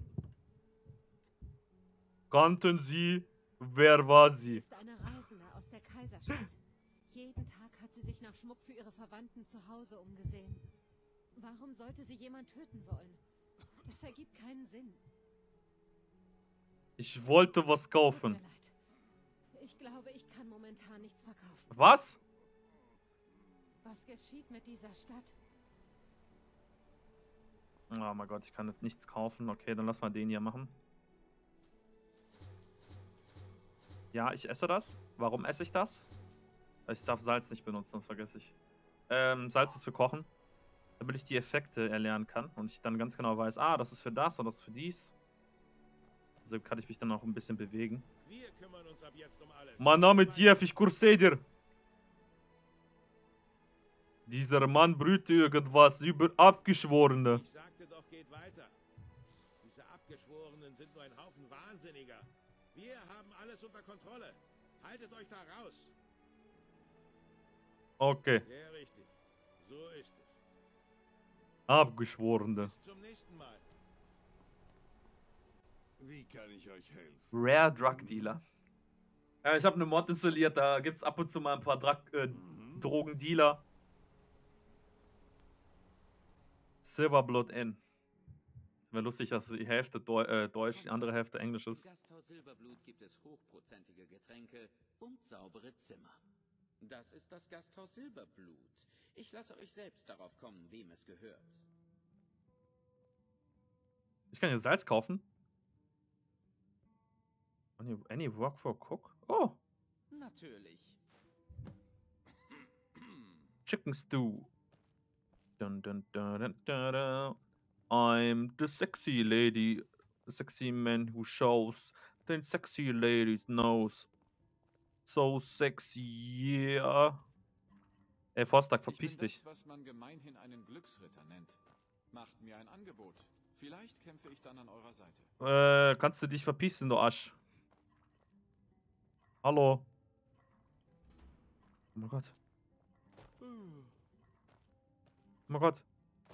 Kannten Sie? Wer war Sie sie? ist eine Reisende aus der Kaiserstadt. Jeden Tag hat sie sich nach Schmuck für ihre Verwandten zu Hause umgesehen. Warum sollte sie jemand töten wollen? Das ergibt keinen Sinn. Ich wollte was Tut kaufen. mir leid. Ich glaube, ich kann momentan nichts verkaufen. Was? Was geschieht mit dieser Stadt? Oh mein Gott, ich kann jetzt nichts kaufen. Okay, dann lass mal den hier machen. Ja, ich esse das. Warum esse ich das? Weil ich darf Salz nicht benutzen, das vergesse ich. Ähm, Salz ist für Kochen. Damit ich die Effekte erlernen kann und ich dann ganz genau weiß, ah, das ist für das und das ist für dies. Also kann ich mich dann auch ein bisschen bewegen. Wir kümmern uns ab jetzt um alles. Mein Name ist Jeff, ich kurse dir. Dieser Mann brüte irgendwas über Abgeschworene. Ich sagte doch, geht weiter. Diese Abgeschworenen sind nur ein Haufen Wahnsinniger. Wir haben alles unter Kontrolle. Haltet euch da raus. Okay, Sehr richtig. So ist es. Abgeschworene. Bis zum nächsten Mal. Wie kann ich euch helfen? Rare Drug Dealer. Ja, ich habe eine Mod installiert, da gibt es ab und zu mal ein paar Drug, äh, Drogendealer. Silverblood Inn. Wäre lustig, dass die Hälfte Deu äh, Deutsch, die andere Hälfte Englisch Im ist. Gasthaus Silberblut gibt es hochprozentige Getränke und saubere Zimmer. Das ist das Gasthaus Silberblut. Ich lasse euch selbst darauf kommen, wem es gehört. Ich kann hier Salz kaufen. Any, any work for cook? Oh, Natürlich. Chicken Stew. Dun, dun, dun, dun, dun, dun. I'm the sexy lady. The sexy man who shows the sexy ladies knows. So sexy, yeah. Ey, Forstag, verpiss Ich bin dich. das, was man gemeinhin einen Glücksritter nennt. Macht mir ein Angebot. Vielleicht kämpfe ich dann an eurer Seite. Äh, kannst du dich verpissen, du Arsch? Hallo? Oh mein Gott. Oh mein Gott.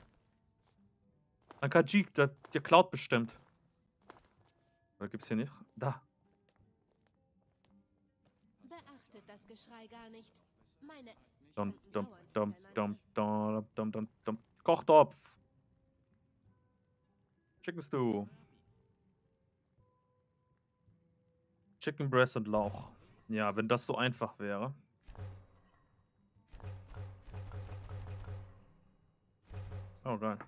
Ein Kajik, der, der klaut bestimmt. Oder gibt's hier nicht? Da. Beachtet das Geschrei gar nicht. Meine... Dum, Eltern dum, lauern dum, füreinander. dum, dum, dum, dum, dum. Kochtopf. Chicken Stew. Chicken Breast und Lauch. Ja, wenn das so einfach wäre. Oh, geil.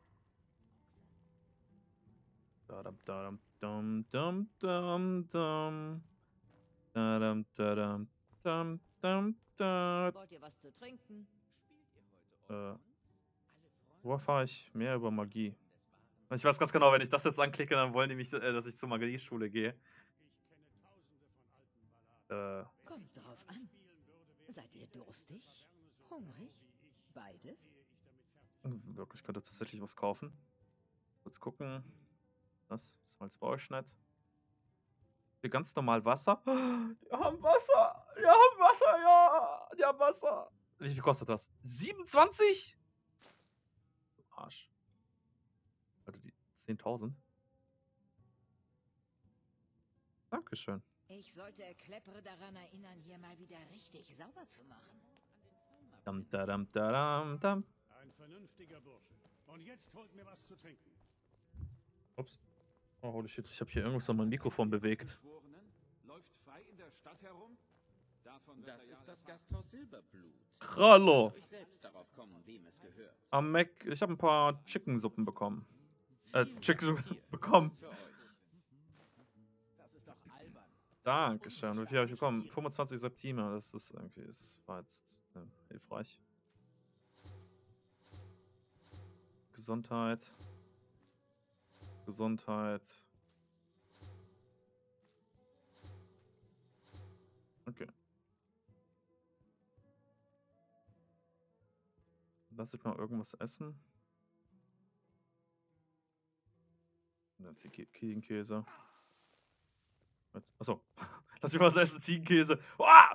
Dadam, dadam, dum, dum, dum, dum. Dadam, dadam, dum, dum, da. Wollt ihr was zu trinken? Äh, wo erfahre ich mehr über Magie? Ich weiß ganz genau, wenn ich das jetzt anklicke, dann wollen die mich, äh, dass ich zur Magieschule gehe. Äh, Kommt drauf an. Seid ihr durstig? Hungrig? Beides? wirklich, ich könnte tatsächlich was kaufen. Kurz gucken. Das, Salz brauche ich nicht. Hier ganz normal Wasser. Die haben Wasser! Die haben Wasser, ja! Die haben Wasser! Wie viel kostet das? siebenundzwanzig? Du Arsch. Alter, die zehntausend. Zack. Dankeschön. Ich sollte Kleppere daran erinnern, hier mal wieder richtig sauber zu machen. Dam, da, dam, da, dam, dam. Ein vernünftiger Bursche. Und jetzt holt mir was zu trinken. Ups. Oh, holy shit, ich habe hier irgendwas an mein Mikrofon bewegt. Läuft frei in der Stadt herum? Davon wird Das der ist Jarl das Gasthaus Silberblut. Hallo. Lasst euch selbst darauf kommen, wem es gehört. Am Mac, ich habe ein paar Chicken-Suppen bekommen. Äh, Vielen Chicken Dank. Hier, bekommen. das ist für euch. Das ist doch albern. Dankeschön. Wie viel habe ich bekommen? fünfundzwanzig Septime. Das ist irgendwie, das war jetzt äh, hilfreich. Gesundheit. Gesundheit. Okay. Lass ich mal irgendwas essen. Dann Ziegenkäse. Achso. Lass mich was essen, Ziegenkäse. Uah!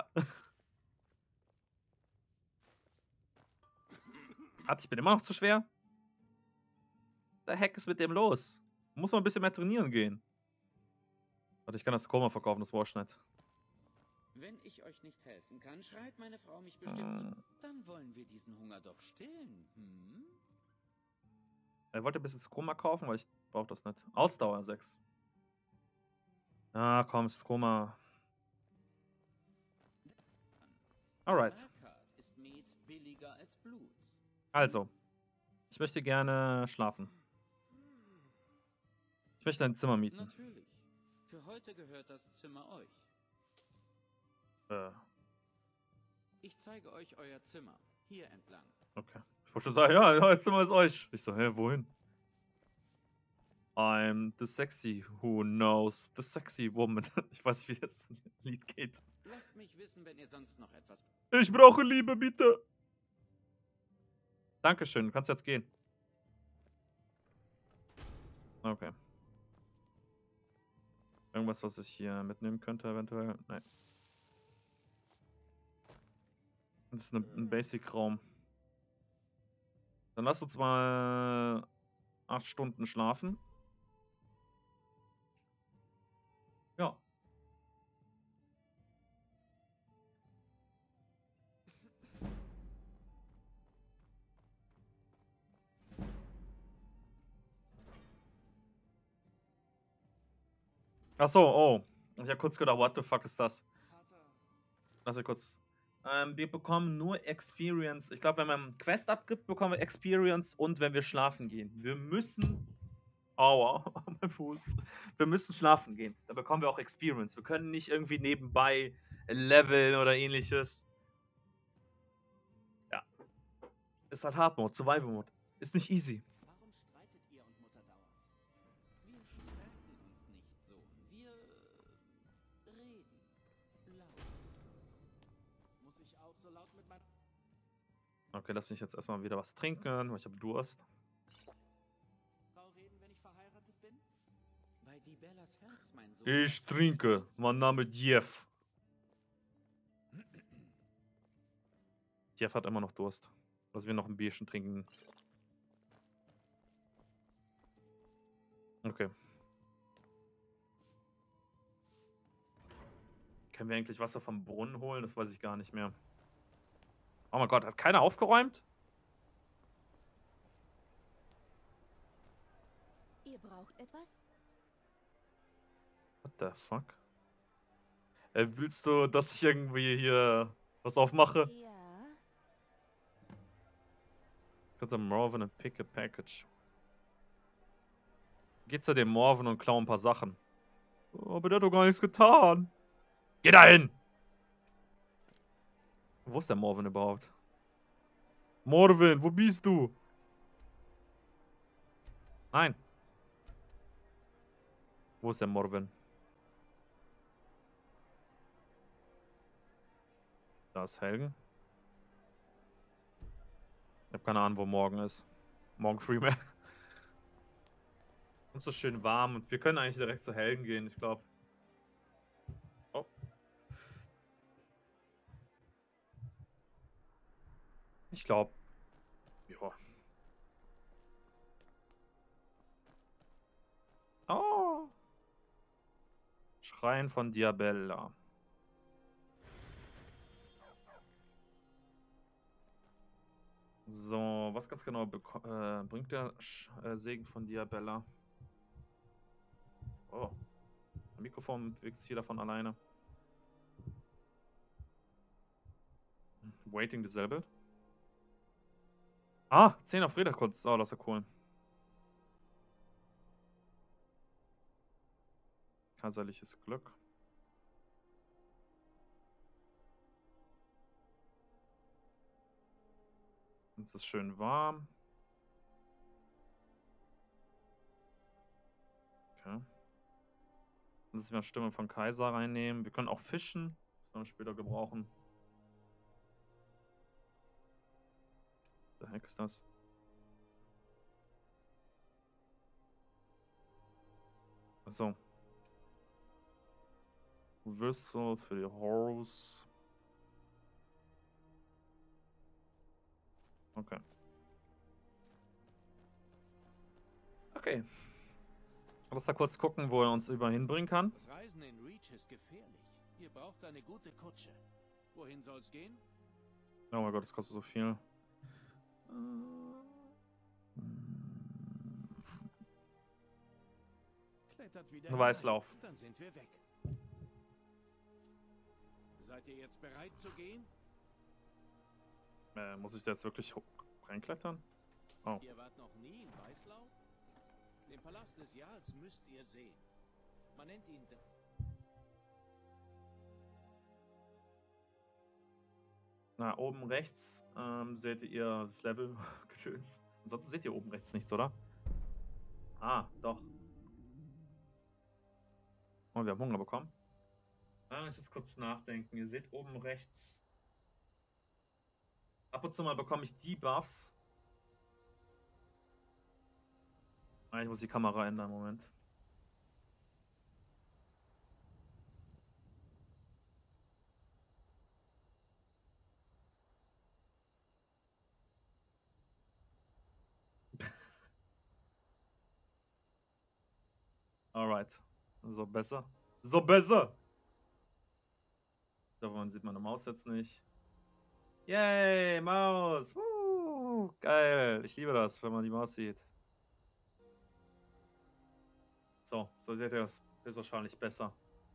Hat, ich bin immer noch zu schwer. Der Heck ist mit dem los. Muss man ein bisschen mehr trainieren gehen. Warte, ich kann das Koma verkaufen, das war nicht. Wenn ich euch nicht helfen kann, schreit meine Frau mich bestimmt zu. Dann wollen wir diesen Hunger doch stillen. Hm? Er wollte ein bisschen Skoma kaufen, weil ich brauche das nicht. Ausdauer sechs. Ah, komm, Skoma. Alright. Markart ist Met billiger als Blut. Also. Ich möchte gerne schlafen. Ich möchte ein Zimmer mieten. Natürlich. Für heute gehört das Zimmer euch. Äh, Ich zeige euch euer Zimmer. Hier entlang. okay. Ich wollte schon sagen, ja, euer Zimmer ist euch. Ich so, hä, wohin? I'm the sexy who knows the sexy woman. Ich weiß nicht, wie das Lied geht. Lasst mich wissen, wenn ihr sonst noch etwas... Ich brauche Liebe, bitte. Dankeschön, du kannst jetzt gehen. Okay. Irgendwas, was ich hier mitnehmen könnte, eventuell? Nein. Das ist eine, ein Basic-Raum. Dann lass uns mal acht Stunden schlafen. Ja. Ach so, oh. Ich habe kurz gedacht, what the fuck ist das? Lass mich kurz. Ähm, wir bekommen nur Experience. Ich glaube, wenn man einen Quest abgibt, bekommen wir Experience und wenn wir schlafen gehen. Wir müssen. Aua, mein Fuß. Wir müssen schlafen gehen. Da bekommen wir auch Experience. Wir können nicht irgendwie nebenbei leveln oder ähnliches. Ja. Ist halt Hard Mode, Survival Mode. Ist nicht easy. Warum streitet ihr und Mutter dauernd? Wir streiten uns nicht so. Wir reden laut. Muss ich auch so laut mit meiner... Okay, lass mich jetzt erstmal wieder was trinken, weil ich habe Durst. Frau reden, wenn ich verheiratet bin? Bei die Bellas Herz, mein Sohn. Ich trinke. Mein Name ist Jeff. Jeff hat immer noch Durst. Lass wir noch ein Bierchen trinken. Okay. Können wir eigentlich Wasser vom Brunnen holen? Das weiß ich gar nicht mehr. Oh mein Gott, hat keiner aufgeräumt? Ihr braucht etwas? What the fuck? Äh, willst du, dass ich irgendwie hier was aufmache? Ja. Got a Morven and pick a package. Geh zu dem Morven und klau ein paar Sachen. Oh, aber der hat doch gar nichts getan. Geh da hin! Wo ist der Morven überhaupt? Morven, wo bist du? Nein. Wo ist der Morven? Da ist Helgen. Ich habe keine Ahnung, wo morgen ist. Morgen früh mehr. Uns ist schön warm und wir können eigentlich direkt zu Helgen gehen, ich glaube. Oh. Ich glaube. Ja. Oh. Schrein von Diabella. So, was ganz genau äh, bringt der Sch äh, Segen von Diabella? Oh. Das Mikrofon bewegt sich hier davon alleine. Waiting disabled. Ah, zehn auf Räderkunst. Oh, das ist ja cool. Kaiserliches Glück. Es ist schön warm. Okay. Müssen wir Stimme von Kaiser reinnehmen. Wir können auch fischen. Das können wir später gebrauchen. Der Heck ist das. So. Whistle für die Horse. Okay. Okay. Lass mal kurz gucken, wo er uns über hinbringen kann. Das Reisen in Reach ist gefährlich. Ihr braucht eine gute Kutsche. Wohin soll's gehen? Oh mein Gott, das kostet so viel. Klettert wieder Weißlauf. hinein, dann sind wir weg. Seid ihr jetzt bereit zu gehen? Äh, muss ich da jetzt wirklich reinklettern? Oh. Ihr wart noch nie in Weißlauf? Den Palast des Jarls müsst ihr sehen. Man nennt ihn... Na, oben rechts ähm, seht ihr das Level Gedöns. Ansonsten seht ihr oben rechts nichts, oder? Ah, doch. Oh, wir haben Hunger bekommen. Ah, ich muss kurz nachdenken. Ihr seht oben rechts. Ab und zu mal bekomme ich die Buffs. Ah, ich muss die Kamera ändern, Moment. Alright. So besser. So besser! Davon sieht meine Maus jetzt nicht. Yay, Maus! Woo, geil! Ich liebe das, wenn man die Maus sieht. So, so seht ihr das. Ist wahrscheinlich besser.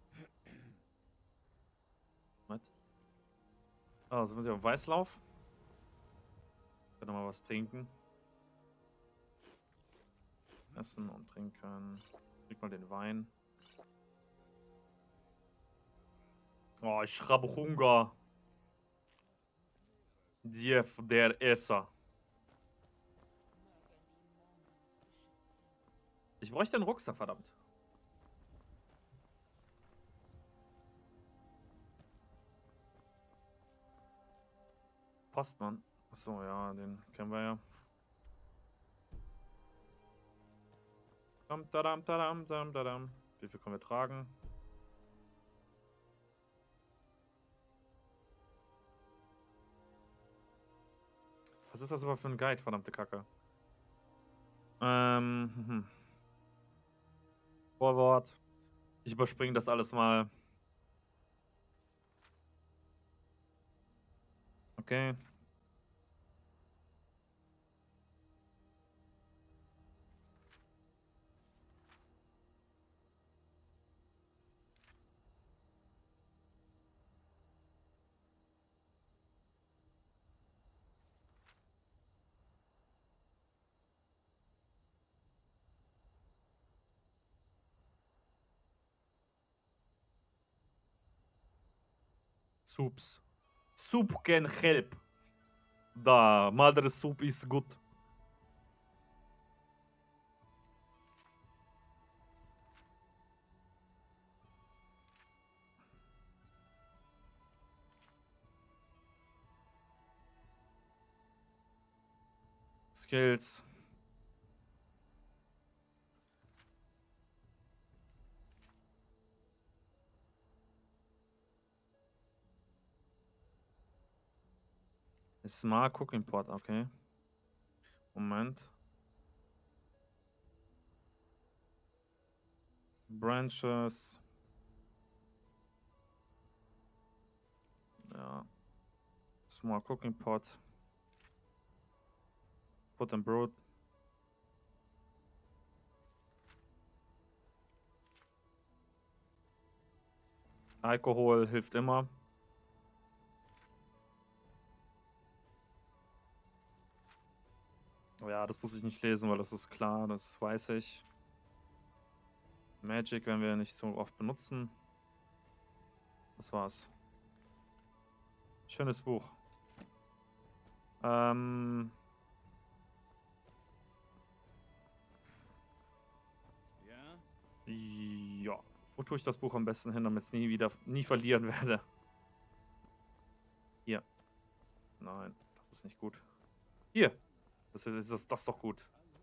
Was? Ah, sind wir auf Weißlauf? Können wir mal was trinken. Essen und trinken. Trink mal den Wein. Oh, ich habe Hunger. Jeff, der Esser. Ich bräuchte einen Rucksack, verdammt. Postmann. Achso, ja, den kennen wir ja. Dam, tadam, tadam, tadam, tadam. Wie viel können wir tragen? Was ist das aber für ein Guide, verdammte Kacke? Ähm, hm. Vorwort. Ich überspringe das alles mal. Okay. Soups. Soup can help. Da, mother soup is good. Skills. Smart Cooking Pot, okay. Moment. Branches. Small cooking pot. Put and brood. Alkohol hilft immer. Oh ja, das muss ich nicht lesen, weil das ist klar, das weiß ich. Magic werden wir nicht so oft benutzen. Das war's. Schönes Buch. Ähm. Ja? Ja. Wo tue ich das Buch am besten hin, damit ich es nie wieder, nie verlieren werde? Hier. Nein, das ist nicht gut. Hier. Das ist das, das ist doch gut.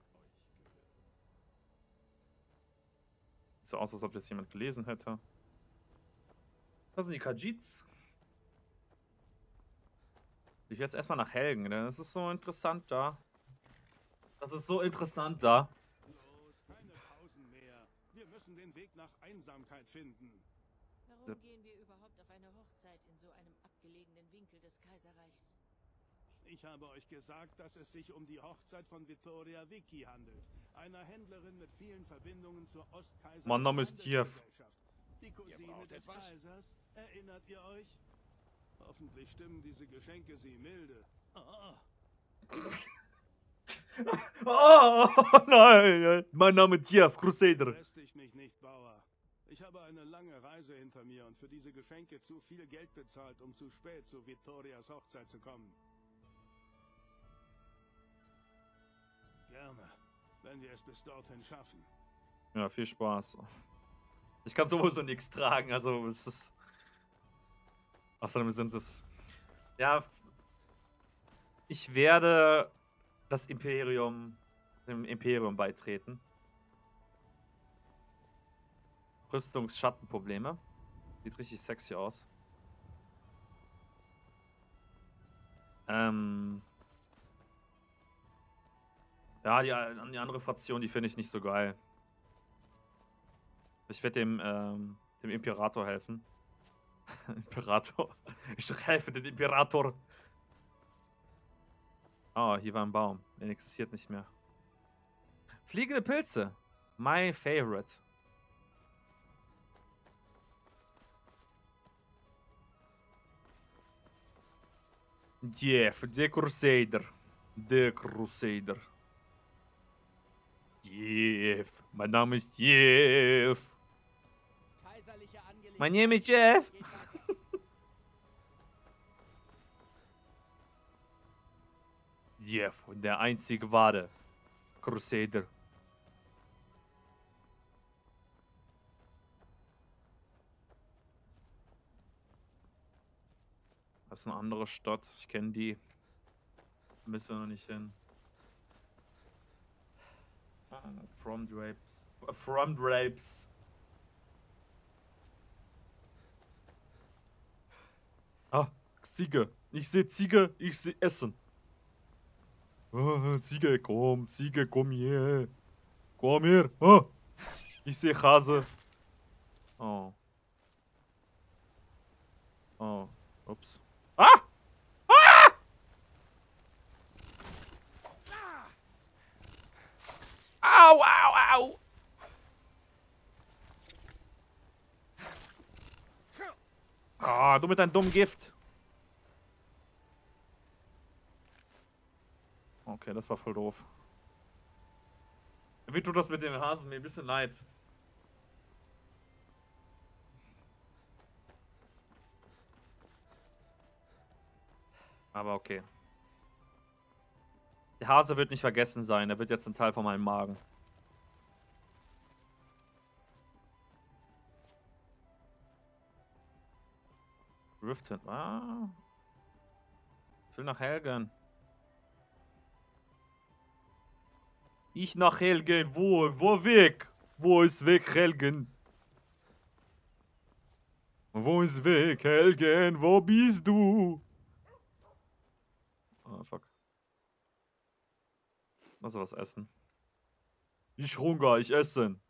Sieht so aus, als ob das jemand gelesen hätte. Das sind die Khajiits. Ich jetzt erstmal nach Helgen, denn das ist so interessant da. Das ist so interessant da. Los, keine Pausen mehr. Wir müssen den Weg nach Einsamkeit finden. Warum gehen wir überhaupt auf eine Hochzeit in so einem abgelegenen Winkel des Kaiserreichs? Ich habe euch gesagt, dass es sich um die Hochzeit von Vittoria Vicky handelt. Einer Händlerin mit vielen Verbindungen zur Ostkaiserlichen Mein Name ist Jeff. Die Cousine des Kaisers. Erinnert ihr euch? Hoffentlich stimmen diese Geschenke sie milde. Ah. Oh, nein. Mein Name ist Jeff, Crusader. Lästig mich nicht, Bauer. Ich habe eine lange Reise hinter mir und für diese Geschenke zu viel Geld bezahlt, um zu spät zu Vittorias Hochzeit zu kommen. Gerne, wenn wir es bis dorthin schaffen. Ja, viel Spaß. Ich kann sowieso nichts tragen, also es ist... Außerdem sind es... Ja... Ich werde das Imperium... dem Imperium beitreten. Rüstungsschattenprobleme. Sieht richtig sexy aus. Ähm... Ja, die, die andere Fraktion, die finde ich nicht so geil. Ich werde dem, ähm, dem Imperator helfen. Imperator. Ich helfe dem Imperator. Oh, hier war ein Baum. Der existiert nicht mehr. Fliegende Pilze. My favorite. Jeff, the Crusader. The Crusader. Jeff. Mein Name ist Jeff. Mein Name ist Jeff. Jeff, der einzige wahre Crusader. Das ist eine andere Stadt. Ich kenne die. Da müssen wir noch nicht hin. From Drapes. From Drapes. Ah, Ziege. Ich sehe Ziege, ich sehe Essen. Oh, Ziege, komm, Ziege, komm hier. Komm her. Oh. Ich sehe Hase. Oh. Oh. Ups. Ah! Ah! Au, au, au! Ah, du mit deinem dummen Gift. Okay, das war voll doof. Wie tut das mit dem Hasen mir ein bisschen leid. Aber okay. Der Hase wird nicht vergessen sein. Er wird jetzt ein Teil von meinem Magen. Riften. Ah. Ich will nach Helgen. Ich nach Helgen. Wo? Wo weg? Wo ist weg, Helgen? Wo ist weg, Helgen? Wo bist du? Ah, fuck. Lass was essen. Ich Hunger, ich essen.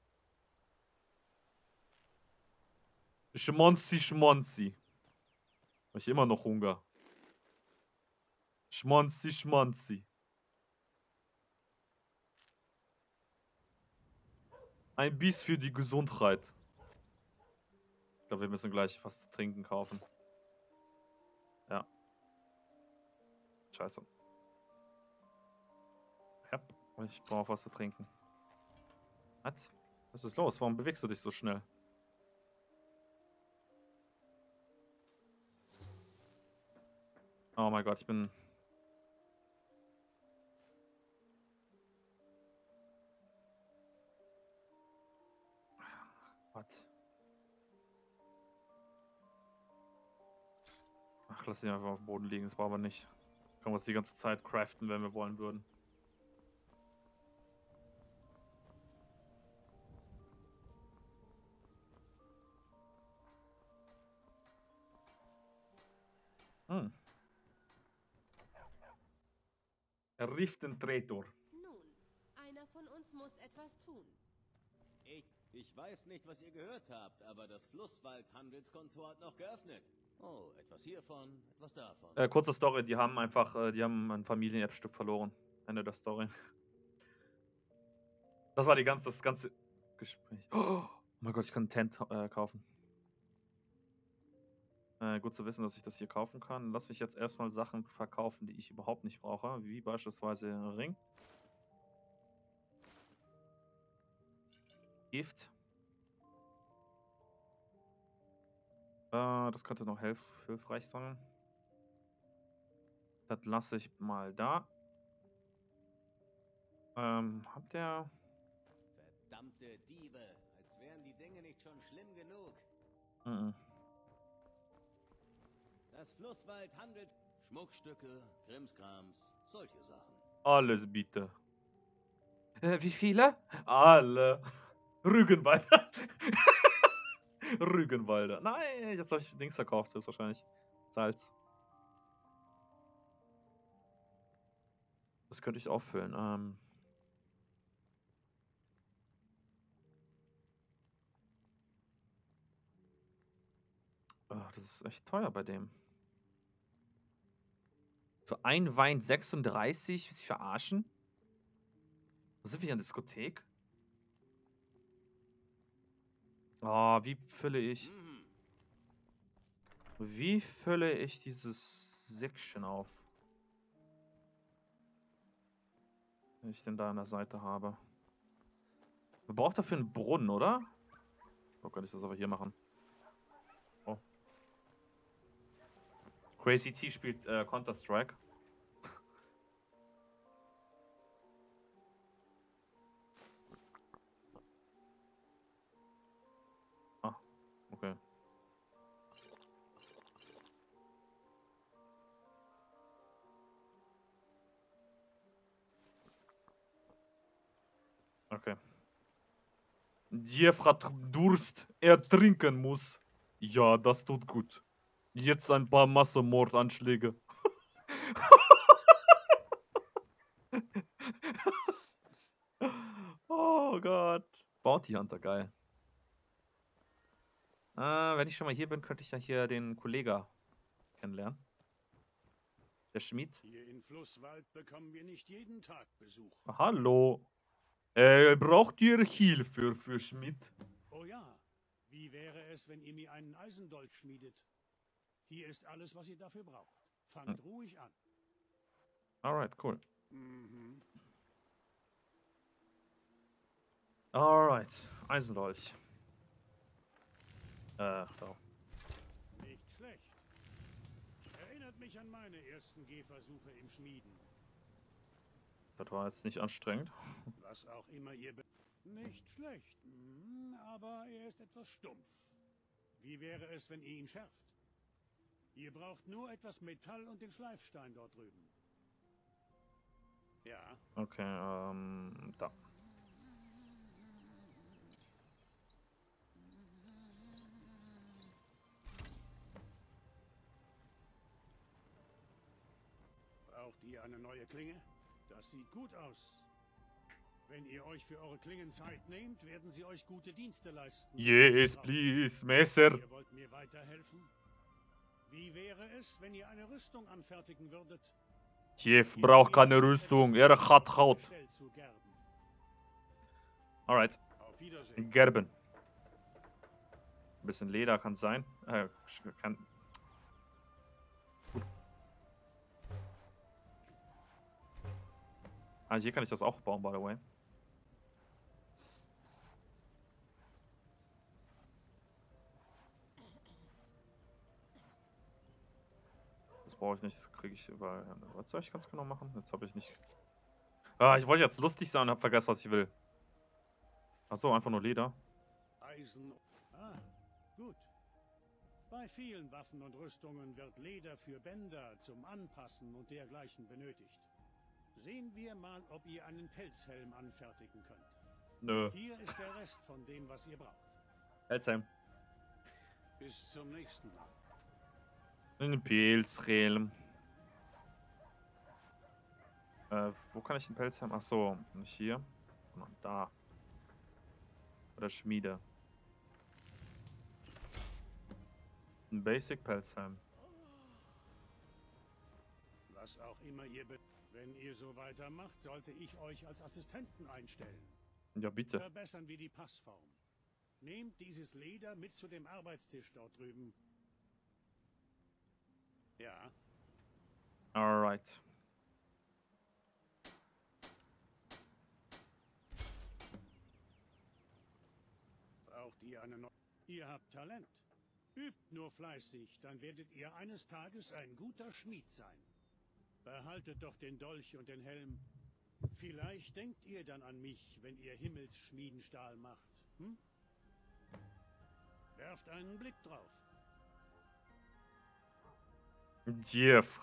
Schmonzi, schmonzi. Hab ich immer noch Hunger. Schmonzi, schmonzi. Ein Biss für die Gesundheit. Ich glaube, wir müssen gleich was zu trinken kaufen. Ja. Scheiße. Ja, ich brauche was zu trinken. Was? Was ist los? Warum bewegst du dich so schnell? Oh mein Gott, ich bin... Was? Ach, lass ihn einfach auf dem Boden liegen, das brauchen wir nicht. Können wir uns die ganze Zeit craften, wenn wir wollen würden. Hm. Er rief den Traitor. Nun, einer von uns muss etwas tun. Ich, ich weiß nicht, was ihr gehört habt, aber das Flusswald-Handelskontor hat noch geöffnet. Oh, etwas hiervon, etwas davon. Äh, kurze Story, die haben einfach, äh, die haben ein Familienerbstück verloren. Ende der Story. Das war die ganze, das ganze Gespräch. Oh mein Gott, ich kann ein Tent äh, kaufen. Äh, gut zu wissen, dass ich das hier kaufen kann. Lass mich jetzt erstmal Sachen verkaufen, die ich überhaupt nicht brauche. Wie beispielsweise Ring. Gift. Äh, das könnte noch hilf hilfreich sein. Das lasse ich mal da. Ähm, habt ihr... Verdammte Diebe, als wären die Dinge nicht schon schlimm genug. Mhm. Das Flusswald handelt Schmuckstücke, Krimskrams, solche Sachen. Alles bitte. Äh, wie viele? Alle. Rügenwalder. Rügenwalder. Nein, jetzt habe ich Dings verkauft, höchstwahrscheinlich. Salz. Das könnte ich auffüllen. Ähm. Oh, das ist echt teuer bei dem. Für ein Wein sechsunddreißig? Will ich verarschen? Wo sind wir hier in der Diskothek? Oh, wie fülle ich... Wie fülle ich dieses Säckchen auf? Wenn ich den da an der Seite habe. Man braucht dafür einen Brunnen, oder? Oh, kann ich das aber hier machen. Oh. Crazy T spielt äh, Counter-Strike. Ah, okay. Okay. Jeff hat Durst, er trinken muss. Ja, das tut gut. Jetzt ein paar Massenmordanschläge. Oh Gott. Bounty Hunter, geil. Äh, wenn ich schon mal hier bin, könnte ich ja hier den Kollegen kennenlernen. Der Schmied. Hier in Flusswald bekommen wir nicht jeden Tag Besuch. Hallo. Äh, braucht ihr Hilfe für Schmied? Oh ja. Wie wäre es, wenn ihr mir einen Eisendolch schmiedet? Hier ist alles, was ihr dafür braucht. Fangt hm. ruhig an. Alright, cool. Mhm. Alright, Eisendolch. Äh, da. Nicht schlecht. Erinnert mich an meine ersten Gehversuche im Schmieden. Das war jetzt nicht anstrengend. Was auch immer ihr... Be nicht schlecht, mhm, aber er ist etwas stumpf. Wie wäre es, wenn ihr ihn schärft? Ihr braucht nur etwas Metall und den Schleifstein dort drüben. Ja. Okay, ähm, da. Braucht ihr eine neue Klinge? Das sieht gut aus. Wenn ihr euch für eure Klingen Zeit nehmt, werden sie euch gute Dienste leisten. Yes, please, Messer. Ihr wollt mir weiterhelfen? Wie wäre es, wenn ihr eine Rüstung anfertigen würdet? Jeff braucht keine Rüstung. Er hat Haut. Alright. Gerben. Ein bisschen Leder kann sein. Äh, kann. Ah, hier kann ich das auch bauen, by the way. Das brauche ich nicht, das kriege ich überall. Was soll ich ganz genau machen? Jetzt habe ich nicht. Ah, ich wollte jetzt lustig sein und habe vergessen, was ich will. Achso, einfach nur Leder. Eisen. Ah, gut. Bei vielen Waffen und Rüstungen wird Leder für Bänder zum Anpassen und dergleichen benötigt. Sehen wir mal, ob ihr einen Pelzhelm anfertigen könnt. Nö. Hier ist der Rest von dem, was ihr braucht. Pelzhelm. Bis zum nächsten Mal. Ein Pelzhelm. Äh, wo kann ich den Pelzhelm? Ach so, nicht hier, sondern da. Bei der Schmiede. Ein Basic Pelzhelm. Was auch immer ihr be Wenn ihr so weitermacht, sollte ich euch als Assistenten einstellen. Ja, bitte. Verbessern wir die Passform. Nehmt dieses Leder mit zu dem Arbeitstisch dort drüben. Ja. Alright. Braucht ihr eine neue... Ihr habt Talent. Übt nur fleißig, dann werdet ihr eines Tages ein guter Schmied sein. Behaltet doch den Dolch und den Helm. Vielleicht denkt ihr dann an mich, wenn ihr Himmelsschmiedenstahl macht. Hm? Werft einen Blick drauf. Jeff.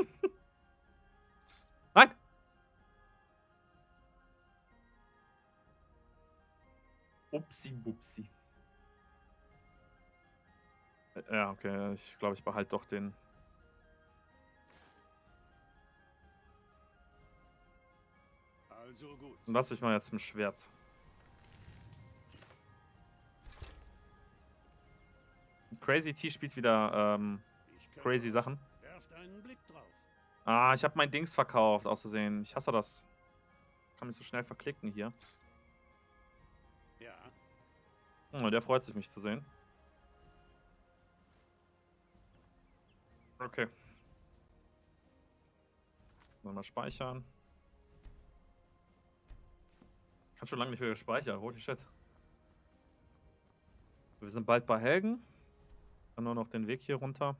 Nein! Upsi bupsi. Ja, okay, ich glaube, ich behalte doch den. Also gut. Und lass ich mal jetzt im Schwert. Crazy T spielt wieder ähm, crazy Sachen. Werft einen Blick drauf. Ah, ich habe mein Dings verkauft, aus Versehen. Ich hasse das. Kann mich so schnell verklicken hier. Ja. Oh, der freut sich, mich zu sehen. Okay. Mal speichern. Kann schon lange nicht mehr speichern. Holy shit. Wir sind bald bei Helgen. Dann nur noch den Weg hier runter.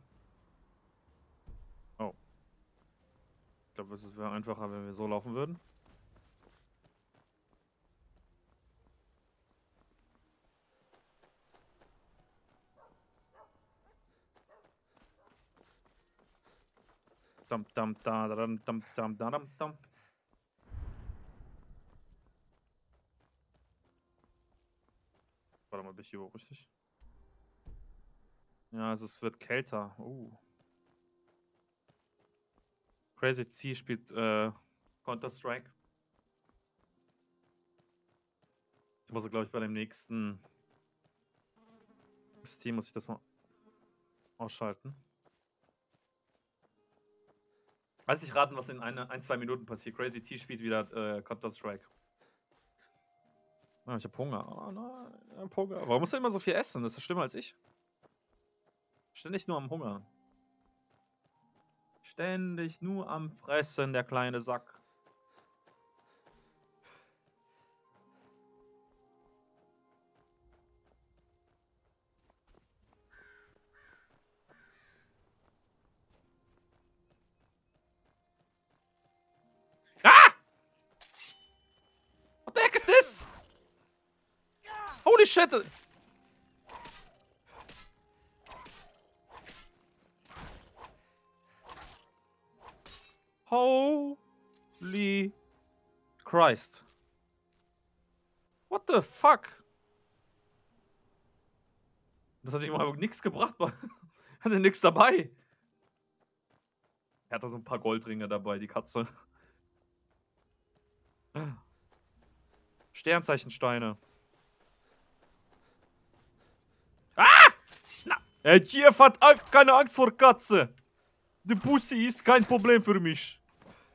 Oh. Ich glaube, es wäre einfacher, wenn wir so laufen würden. Dam, dam, da, dam, dam, dam, da, dam, dam. Warte mal, bin ich hier überhaupt richtig? Ja, also es wird kälter. Uh. Crazy T spielt äh, Counter-Strike. Ich muss, glaube ich, bei dem nächsten Steam muss ich das mal ausschalten. Weiß ich raten, was in eine, ein, zwei Minuten passiert. Crazy T spielt wieder äh, Counter-Strike. Ah, ich hab Hunger. Oh nein, ich hab Hunger. Warum muss er immer so viel essen? Das ist schlimmer als ich. Ständig nur am Hungern. Ständig nur am Fressen, der kleine Sack. Ah! What the heck is this? Holy shit! Holy Christ. What the fuck? Das hat ihm aber nichts gebracht. Hatte nichts dabei. Er hat da so ein paar Goldringe dabei, die Katze. Sternzeichensteine. Ah! Na, Herr Jeff hat keine Angst vor Katze. Die Pussy ist kein Problem für mich.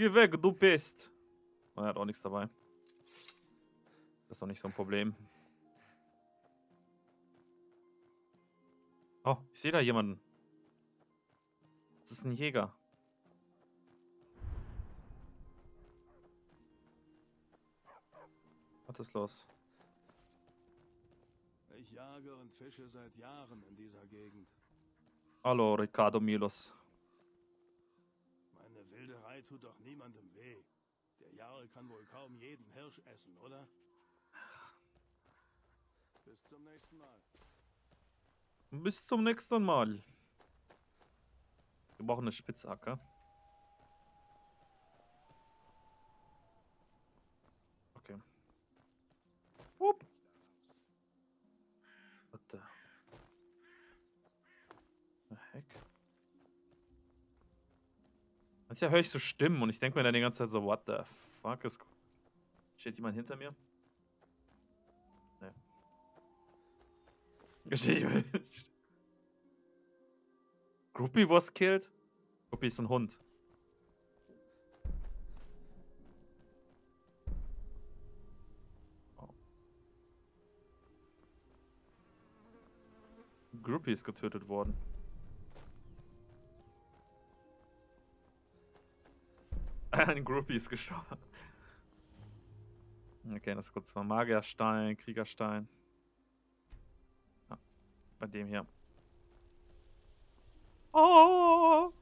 Geh weg, du bist. Oh, er hat auch nichts dabei. Das ist doch nicht so ein Problem. Oh, ich sehe da jemanden. Das ist ein Jäger. Was ist los? Ich jage und fische seit Jahren in dieser Gegend. Hallo, Ricardo Milos. Meine Wilderei tut doch niemandem weh. Der Jarl kann wohl kaum jeden Hirsch essen, oder? Bis zum nächsten Mal. Bis zum nächsten Mal. Wir brauchen eine Spitzhacke. Okay. Upp. What the heck? Manchmal höre ich so Stimmen und ich denke mir dann die ganze Zeit so, what the fuck ist... Steht jemand hinter mir? Nee. Steht jemand... Groupie was killed? Groupie ist ein Hund. Oh. Groupie ist getötet worden. Ein Groupie ist gestorben. Okay, das ist kurz mal Magierstein, Kriegerstein. Ja, bei dem hier. Oh!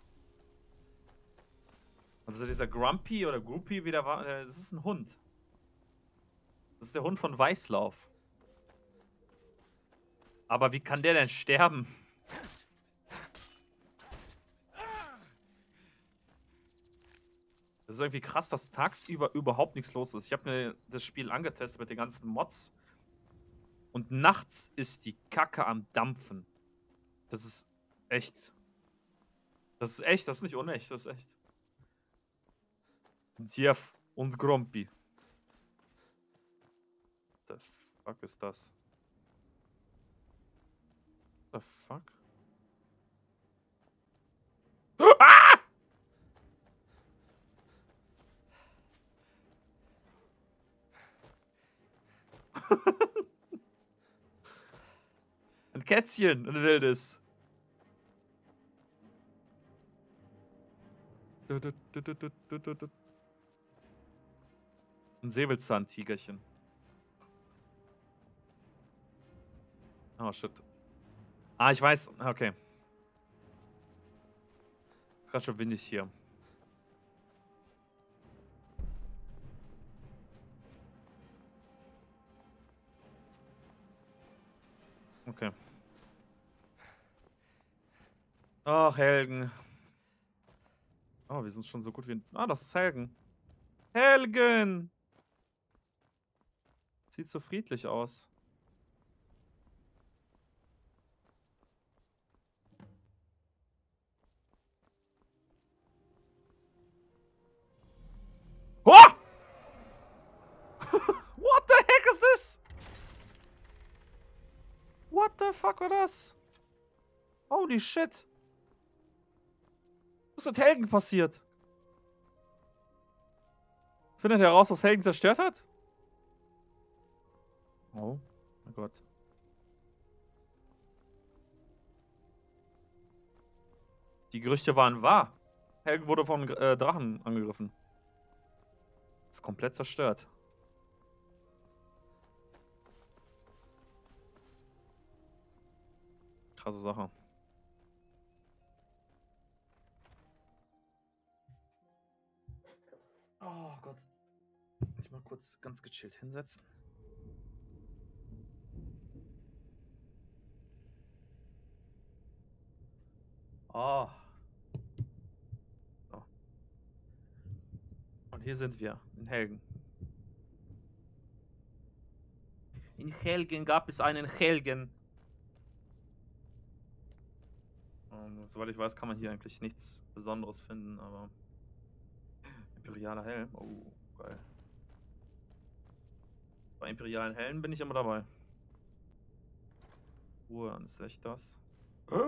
Also dieser Grumpy oder Groupie, wie der war, das ist ein Hund. Das ist der Hund von Weißlauf. Aber wie kann der denn sterben? Das ist irgendwie krass, dass tagsüber überhaupt nichts los ist. Ich habe mir das Spiel angetestet mit den ganzen Mods. Und nachts ist die Kacke am Dampfen. Das ist echt... Das ist echt, das ist nicht unecht, das ist echt. Jeff und Grumpy. The fuck ist das? The fuck? Ah! Ein Kätzchen, ein wildes. Ein Säbelzahntigerchen. Oh, shit. Ah, ich weiß. Okay. Gerade schon windig hier. Okay. Ach, Helgen. Oh, wir sind schon so gut wie... Ah, das ist Helgen. Helgen! Sieht so friedlich aus. Oh! What the heck is this? What the fuck war das? Holy shit. Was ist mit Helgen passiert? Findet heraus, was Helgen zerstört hat? Oh mein Gott. Die Gerüchte waren wahr. Helgen wurde von äh, Drachen angegriffen. Ist komplett zerstört. Krasse Sache. Oh Gott. Muss ich mal kurz ganz gechillt hinsetzen. Oh. So. Und hier sind wir, in Helgen. In Helgen gab es einen Helgen. Und soweit ich weiß, kann man hier eigentlich nichts Besonderes finden, aber... Imperialer Helm. Oh, geil. Bei imperialen Helmen bin ich immer dabei. Ruhe, dann ist echt das.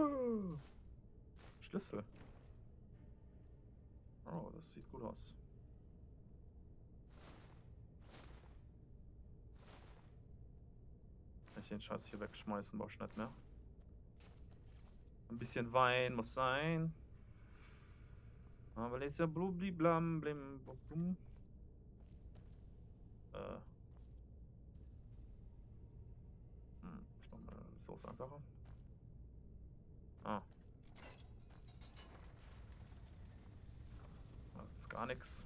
Schlüssel. Oh, das sieht gut aus. den Scheiß hier wegschmeißen, brauch ich nicht mehr. Ein bisschen Wein muss sein. Aber ist ja blubli blam blim blum. Äh. Hm, ich mach mal so ist einfacher. Ah. Das ist gar nichts.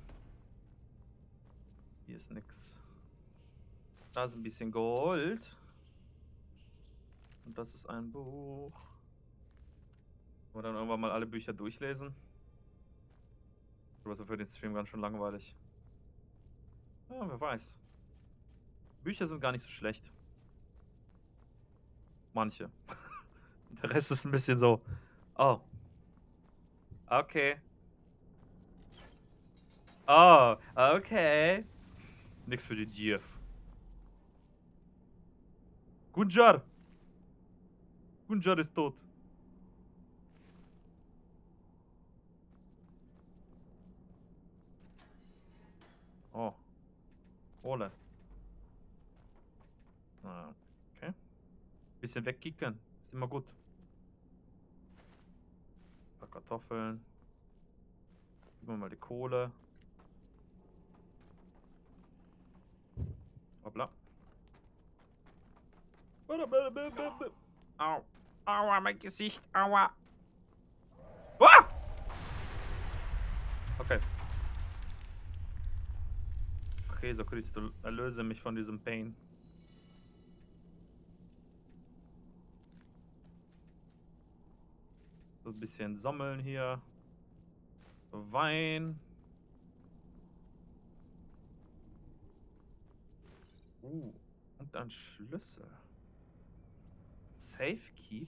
Hier ist nichts. Da ist ein bisschen Gold. Und das ist ein Buch. Wollen wir dann irgendwann mal alle Bücher durchlesen? Aber so für den Stream ganz schön langweilig. Ja, wer weiß. Bücher sind gar nicht so schlecht. Manche. Der Rest ist ein bisschen so. Oh. Okay. Oh, okay. Nix für die G F. Gunjar! Gunjar ist tot. Oh. Ole. Ah, okay. Bisschen wegkicken. Ist immer gut. Ein paar Kartoffeln. Geben wir mal die Kohle. Hoppla. Au. Aua, mein Gesicht. Aua. Ah! Okay. Okay, so Christo, erlöse mich von diesem Pain. So ein bisschen sammeln hier. Wein. Uh, und ein Schlüssel. Safe Keep.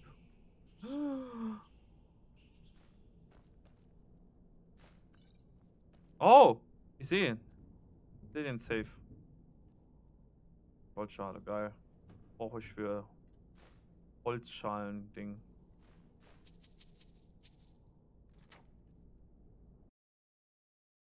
Oh, ich sehe ihn. Ich sehe den Safe. Goldschale, geil. Brauche ich für Holzschalen-Ding.